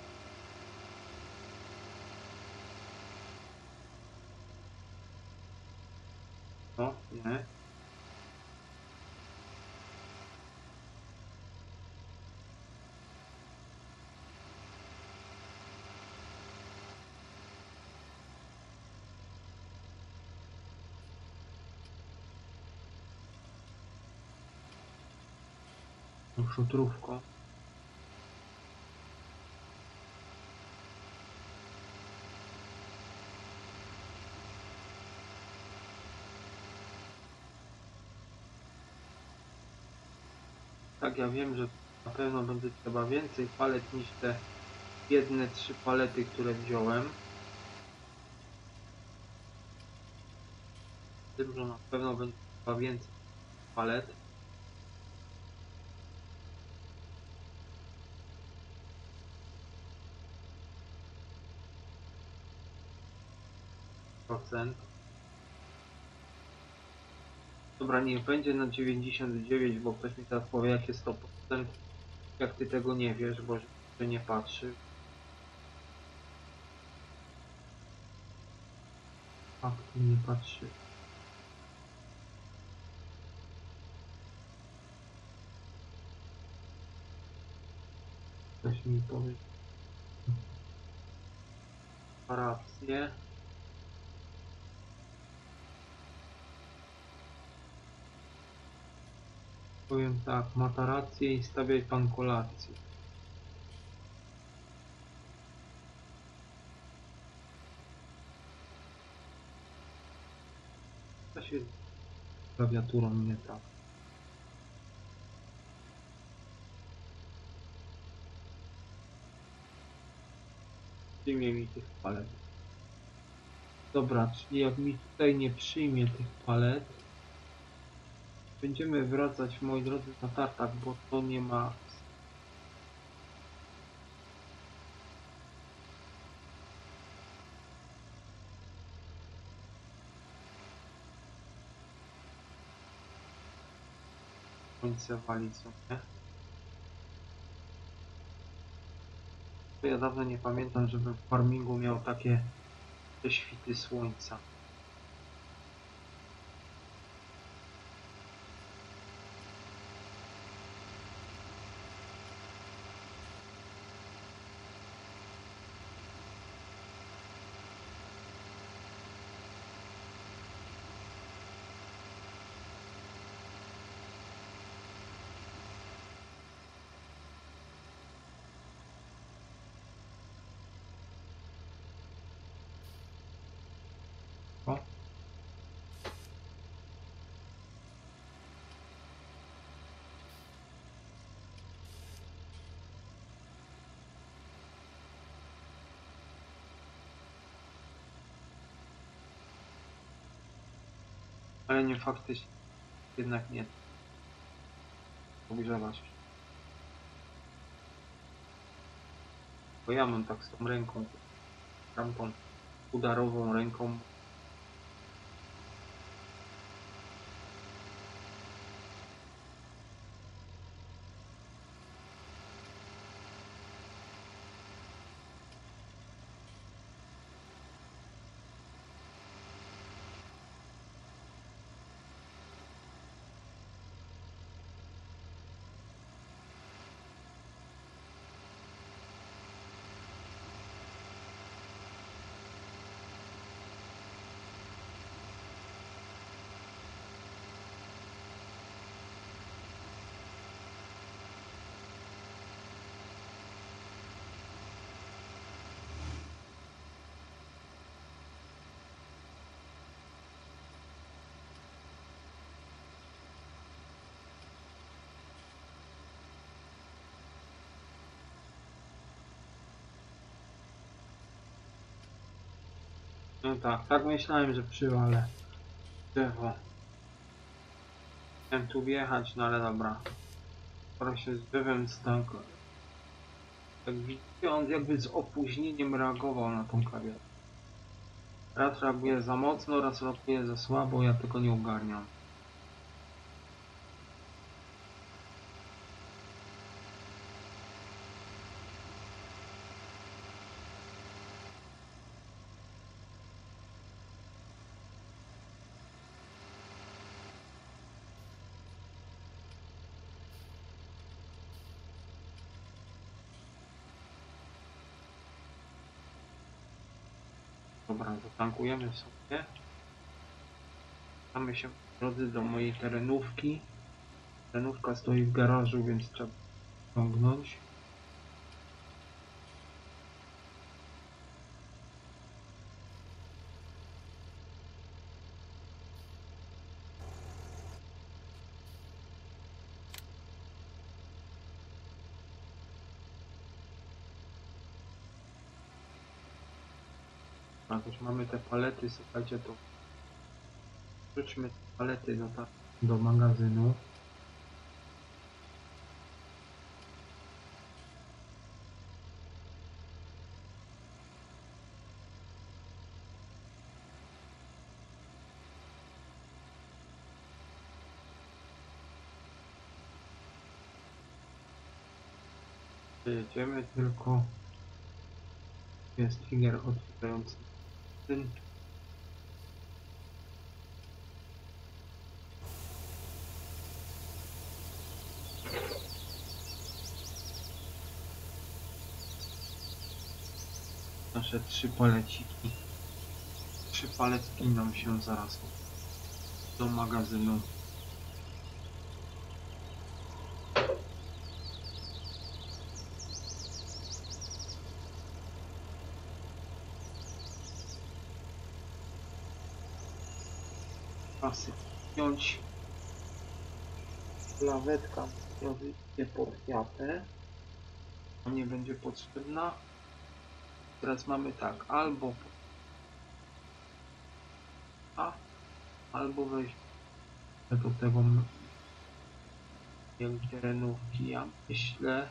Speaker 1: No, nie. Szutrówko. ja wiem, że na pewno będzie trzeba więcej palet niż te jedne trzy palety, które wziąłem. Tym, że na pewno będzie trzeba więcej palet. Procent. Dobra, niech będzie na dziewięćdziesiąt dziewięć, bo ktoś mi teraz powie, jakie sto procent, jak ty tego nie wiesz, bo że nie patrzy. A ty nie patrzy. Ktoś mi powie. Ma rację. Powiem tak, ma ta rację i stawiaj pan kolację. To się z klawiaturą nie tak. Przyjmie mi tych palet. Dobra, czyli jak mi tutaj nie przyjmie tych palet, będziemy wracać, moi drodzy, na tartak, bo to nie ma... Słońce wali, co nie? Ja dawno nie pamiętam, żeby w farmingu miał takie prześwity słońca. O. Ale nie faktycznie, jednak nie. Ogrzewać. Bo ja mam tak z tą ręką, tamtą udarową ręką. No tak, tak myślałem, że przywalę drzewo. Chciałem tu wjechać, no ale dobra. Skoro się z drzewem stanko. Jak widzicie, on jakby z opóźnieniem reagował na tą klawiaturę. Raz reaguje za mocno, raz reaguje za słabo, ja tego nie ogarniam. Dobra, zatankujemy sobie. Mamy się, drodzy, do mojej terenówki. Terenówka stoi w garażu, więc trzeba ciągnąć. Jak już mamy te palety, słuchajcie, to wrzućmy te palety do, ta, do magazynu. Jedziemy tylko. Jest trigger otwierający ten. Nasze trzy paleciki. Trzy paletki nam się zaraz do magazynu. Pasy wziąć. Lawetka nie pod wiatę. Nie będzie potrzebna. Teraz mamy tak, albo a, albo wejść do tego terenówki, ja myślę.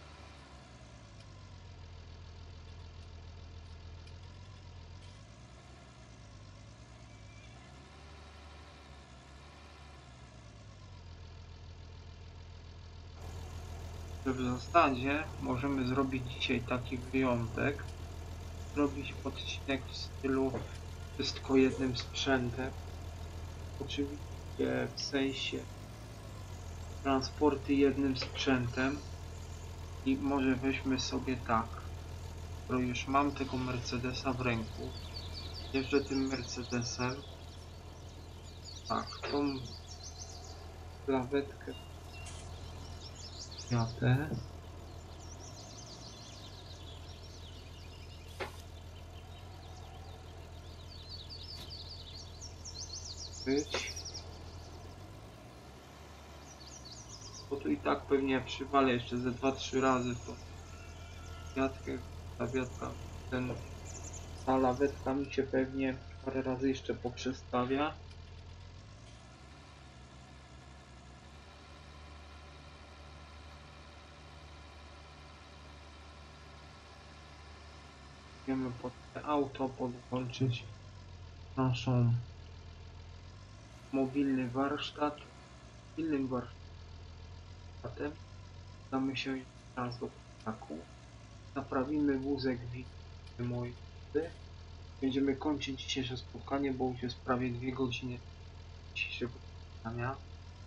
Speaker 1: Że w zasadzie możemy zrobić dzisiaj taki wyjątek. Zrobić odcinek w stylu wszystko jednym sprzętem. Oczywiście w sensie transporty jednym sprzętem. I może weźmy sobie tak, skoro już mam tego Mercedesa w ręku, jeżdżę tym Mercedesem, tak, tą lawetkę jatę, być, bo tu i tak pewnie przywalę jeszcze ze dwa trzy razy to wiatkę, ta wiatka, ten, ta lawetka mi się pewnie parę razy jeszcze poprzestawia. Wiemy pod te auto podłączyć naszą mobilny warsztat. Mobilnym warsztatem damy się teraz do ptaku. Naprawimy wózek mój. Będziemy kończyć dzisiejsze spotkanie, bo już jest prawie dwie godziny dzisiejszego spotkania.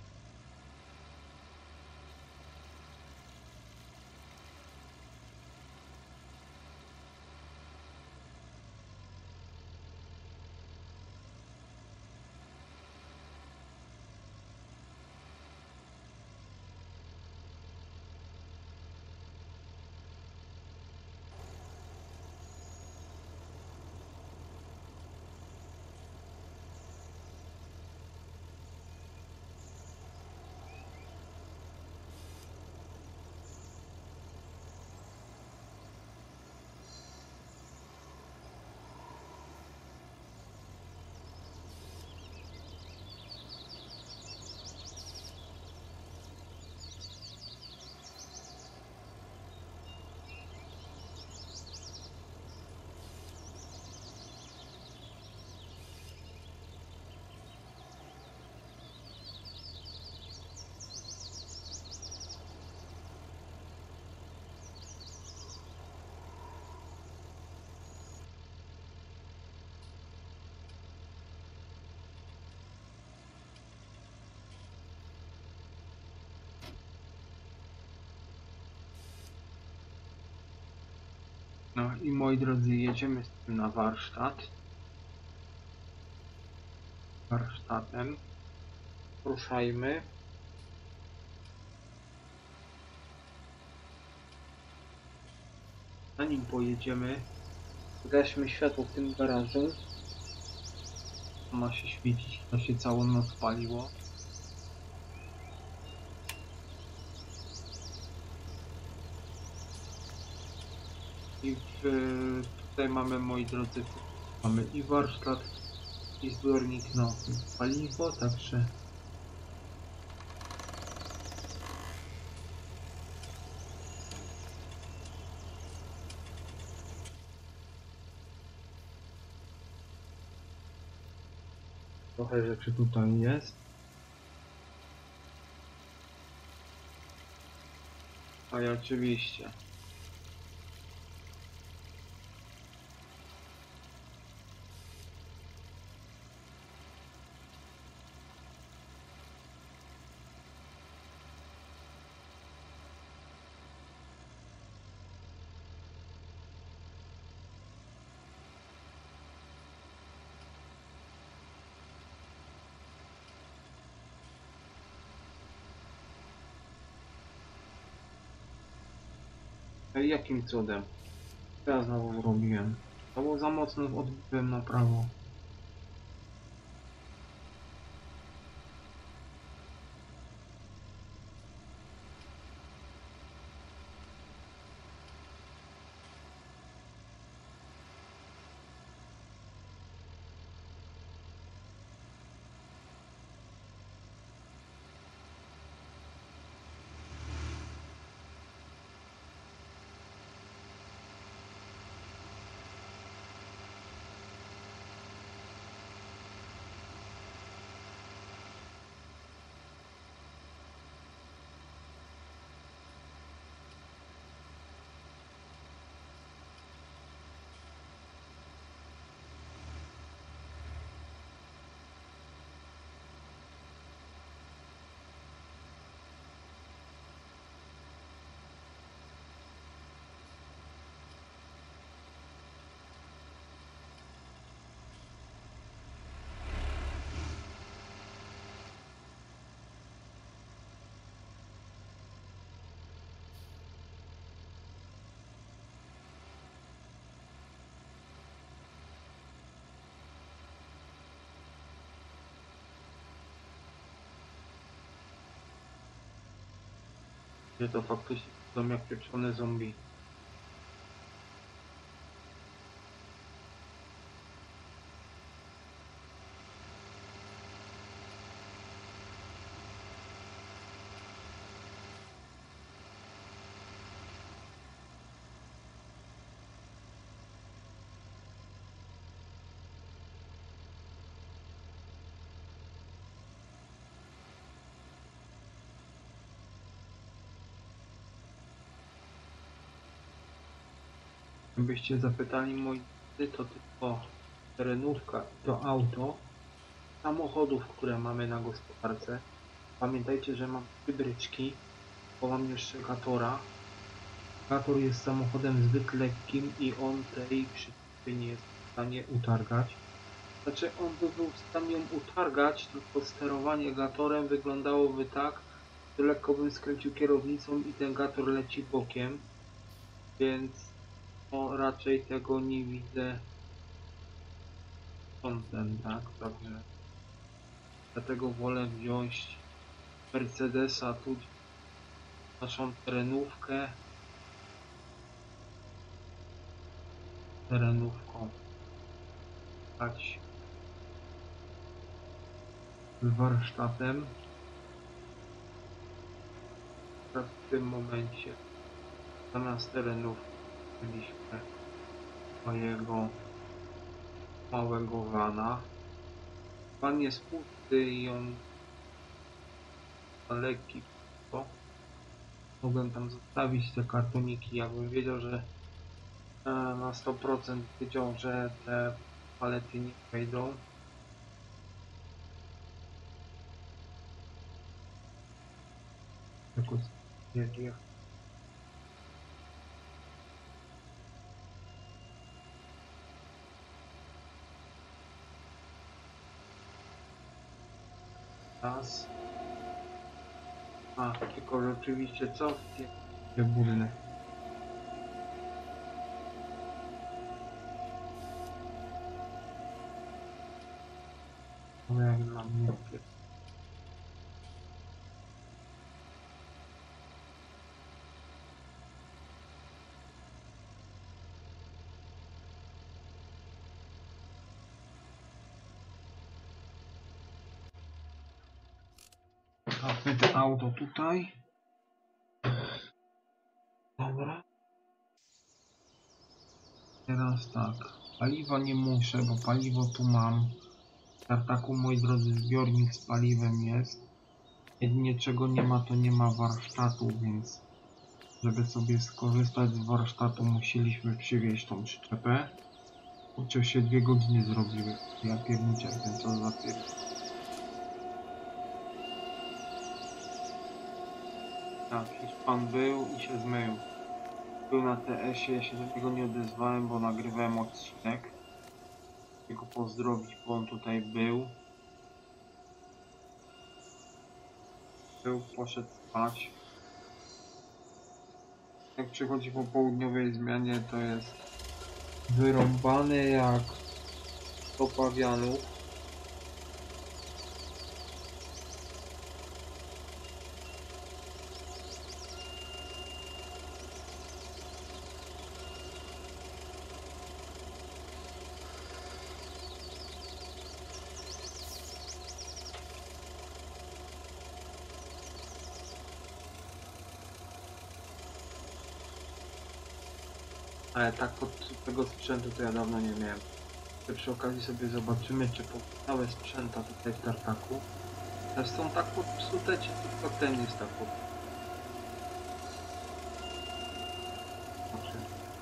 Speaker 1: No i moi drodzy, jedziemy z tym na warsztat. Warsztatem. Ruszajmy. Zanim pojedziemy, zgaśmy światło w tym garażu. Ma się świecić, to się całą noc paliło. I w, tutaj mamy, moi drodzy, Mamy i warsztat, i zbiornik na paliwo, także trochę rzeczy tutaj jest. A i oczywiście Ej, jakim cudem? Co ja znowu zrobiłem? To było za mocno odbiłem na prawo. Gdzie to faktycznie są jak pieczone zombie. Gdybyście zapytali moi drodzy, to tylko terenówka, to auto samochodów, które mamy na gospodarce. Pamiętajcie, że mam trzy bryczki, bo mam jeszcze Gatora. Gator jest samochodem zbyt lekkim i on tej przyczepy nie jest w stanie utargać. Znaczy on by był w stanie ją utargać, tylko sterowanie Gatorem wyglądałoby tak, że lekko bym skręcił kierownicą i ten Gator leci bokiem, więc no, raczej tego nie widzę kątem, tak? Także dlatego wolę wziąć Mercedesa, tu naszą terenówkę, terenówką stać warsztatem. Teraz w tym momencie zamiast terenówki mieliśmy mojego małego vana. Van jest pusty i on ma lekki, to mogłem tam zostawić te kartoniki, jakbym wiedział, że e, na sto procent wiedział, że te palety nie wejdą. Jakoś nie raz. A, tylko rzeczywiście co? Gdzie burny? No jak dla mnie. Zostawmy to auto tutaj. Dobra. Teraz tak. Paliwa nie muszę, bo paliwo tu mam. W tartaku, moi drodzy, zbiornik z paliwem jest. Jedynie czego nie ma, to nie ma warsztatu, więc żeby sobie skorzystać z warsztatu, musieliśmy przywieźć tą przyczepę. Kurczę, się dwie godziny zrobiły. Ja pierniczę, ten co za pier... Tak, Hiszpan był i się zmył. Był na T S-ie, ja się do niego nie odezwałem, bo nagrywałem odcinek. Jego pozdrowić, bo on tutaj był. Był, poszedł spać. Jak przychodzi po południowej zmianie, to jest wyrąbany jak do pawianów. Ale tak pod tego sprzętu to ja dawno nie miałem. Przy okazji sobie zobaczymy, czy pozostałe sprzęta tutaj w tartaku też są tak popsute, czy tylko ten jest tak popsuty. Znaczy...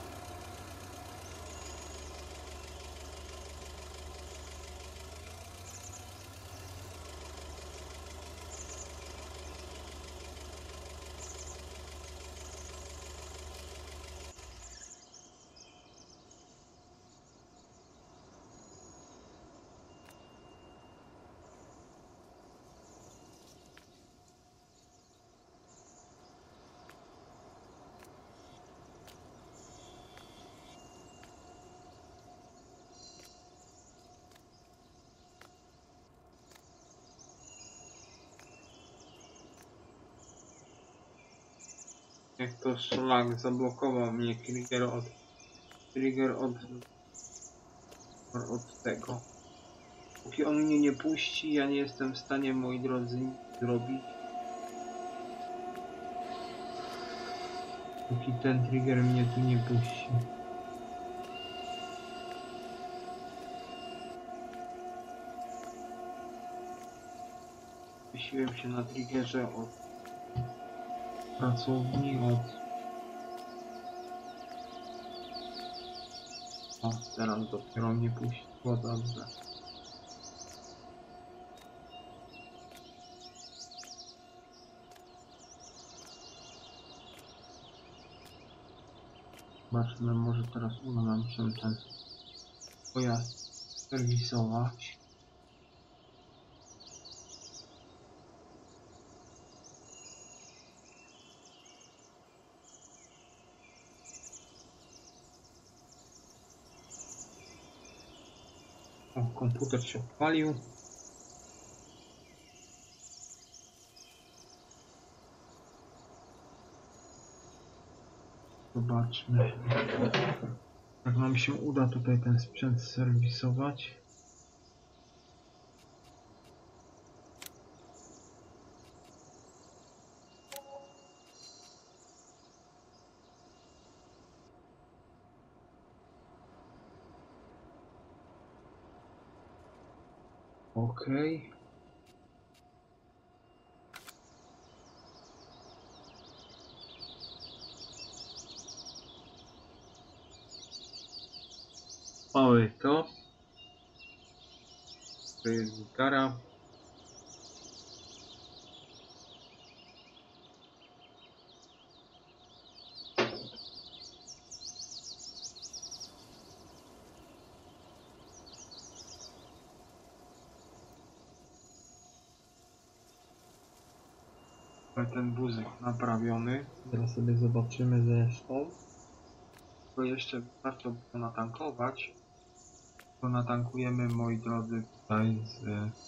Speaker 1: Jak to szlak zablokował mnie trigger od... Trigger od... od tego. Póki on mnie nie puści, ja nie jestem w stanie, moi drodzy, nic zrobić. Póki ten trigger mnie tu nie puści. Wysiłem się na triggerze od pracowni, od... O, teraz dopiero mnie puściło, dobrze. Zobaczmy, może teraz uda nam się ten pojazd serwisować. O, komputer się odpalił. Zobaczmy, jak nam się uda tutaj ten sprzęt serwisować. Okej. Mamy to. To jest gitara. Ten wózek naprawiony. Teraz sobie zobaczymy zresztą. Tylko jeszcze warto było natankować. To natankujemy, moi drodzy, tutaj z...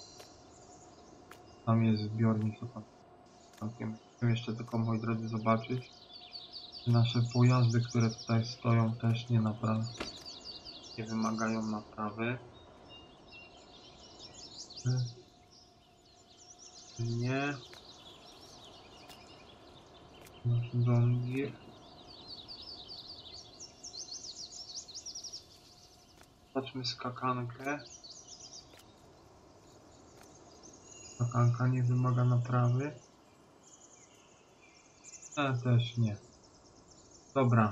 Speaker 1: Tam jest zbiornik, to tam tankiem. Chcę jeszcze tylko, moi drodzy, zobaczyć. Nasze pojazdy, które tutaj stoją, też nie napraw... nie wymagają naprawy. Nie. Nasz John Deere. Patrzmy skakankę. Skakanka nie wymaga naprawy. E, też nie. Dobra.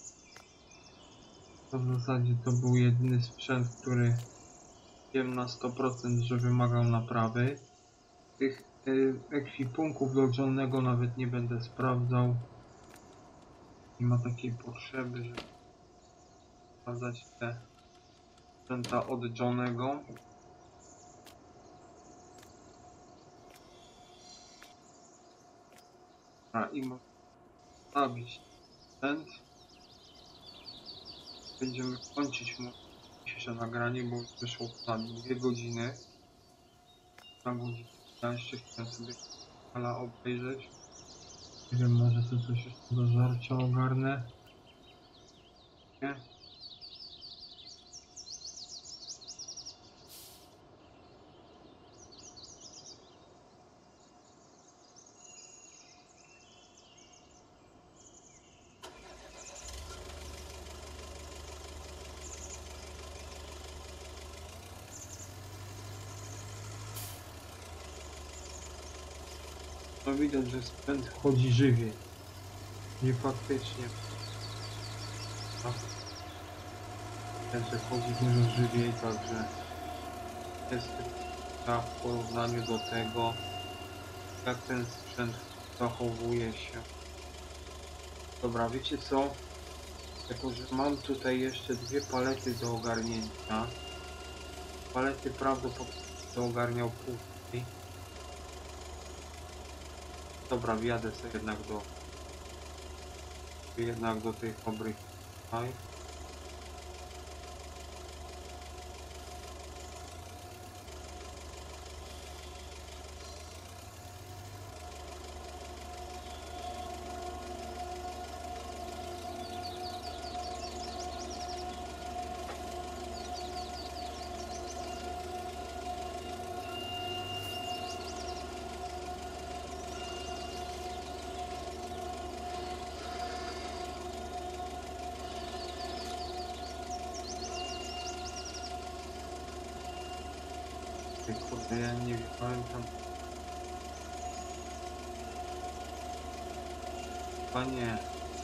Speaker 1: To w zasadzie to był jedyny sprzęt, który wiem na sto procent, że wymagał naprawy. Tych y, ekwipunków do Johnnego nawet nie będę sprawdzał. Nie ma takiej potrzeby, żeby sprawdzać te sprzęta od Johnego. A i można stawić sprzęt. Będziemy kończyć dzisiejsze nagranie, bo już wyszło na dwie godziny. Na godzinę. Ja jeszcze chciałem sobie ale obejrzeć. Nie wiem, może tu coś jeszcze do żarcia ogarnę. Nie? No widać, że sprzęt chodzi żywiej. Nie faktycznie. Tak. Widać, że chodzi dużo żywiej, także jest tak w porównaniu do tego, jak ten sprzęt zachowuje się. Dobra, wiecie co? Jako, że mam tutaj jeszcze dwie palety do ogarnięcia. Palety prawdopodobnie to ogarniał później. Dobra, wjadę sobie jednak do jednak do tej fabryki. Tutaj. Kurde, ja nie wiem, pamiętam. Chyba nie.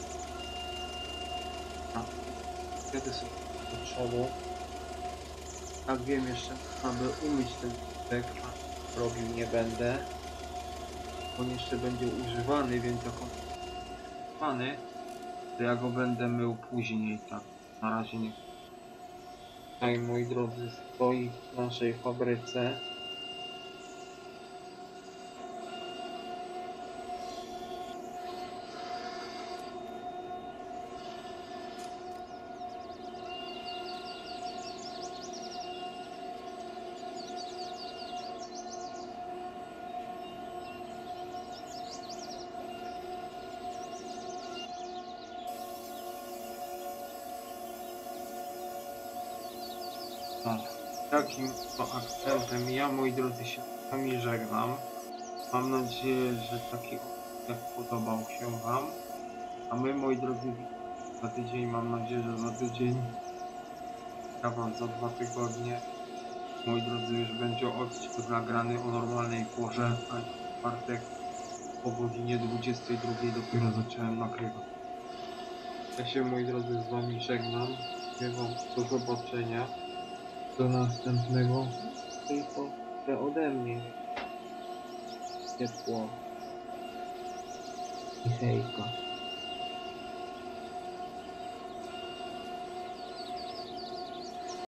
Speaker 1: A, kiedy sobie do przodu. Tak wiem, jeszcze aby umyć ten dek, a robił nie będę. On jeszcze będzie używany, więc jak on używany, to ja go będę mył później, tak. Na razie nie. Tutaj, moi drodzy, stoi w naszej fabryce. Tak, takim to akcentem ja, moi drodzy, się z wami żegnam. Mam nadzieję, że taki odcinek podobał się wam. A my, moi drodzy, widzimy za tydzień. Mam nadzieję, że za tydzień, ja wam za dwa tygodnie, moi drodzy, już będzie odcinek nagrany o normalnej porze, a w czwartek o godzinie dwudziestej drugiej dopiero zacząłem nagrywać. Ja się, moi drodzy, z wami żegnam. Dziękuję wam, do zobaczenia. Do następnego. Tylko te ode mnie. Ciepło. I hejka.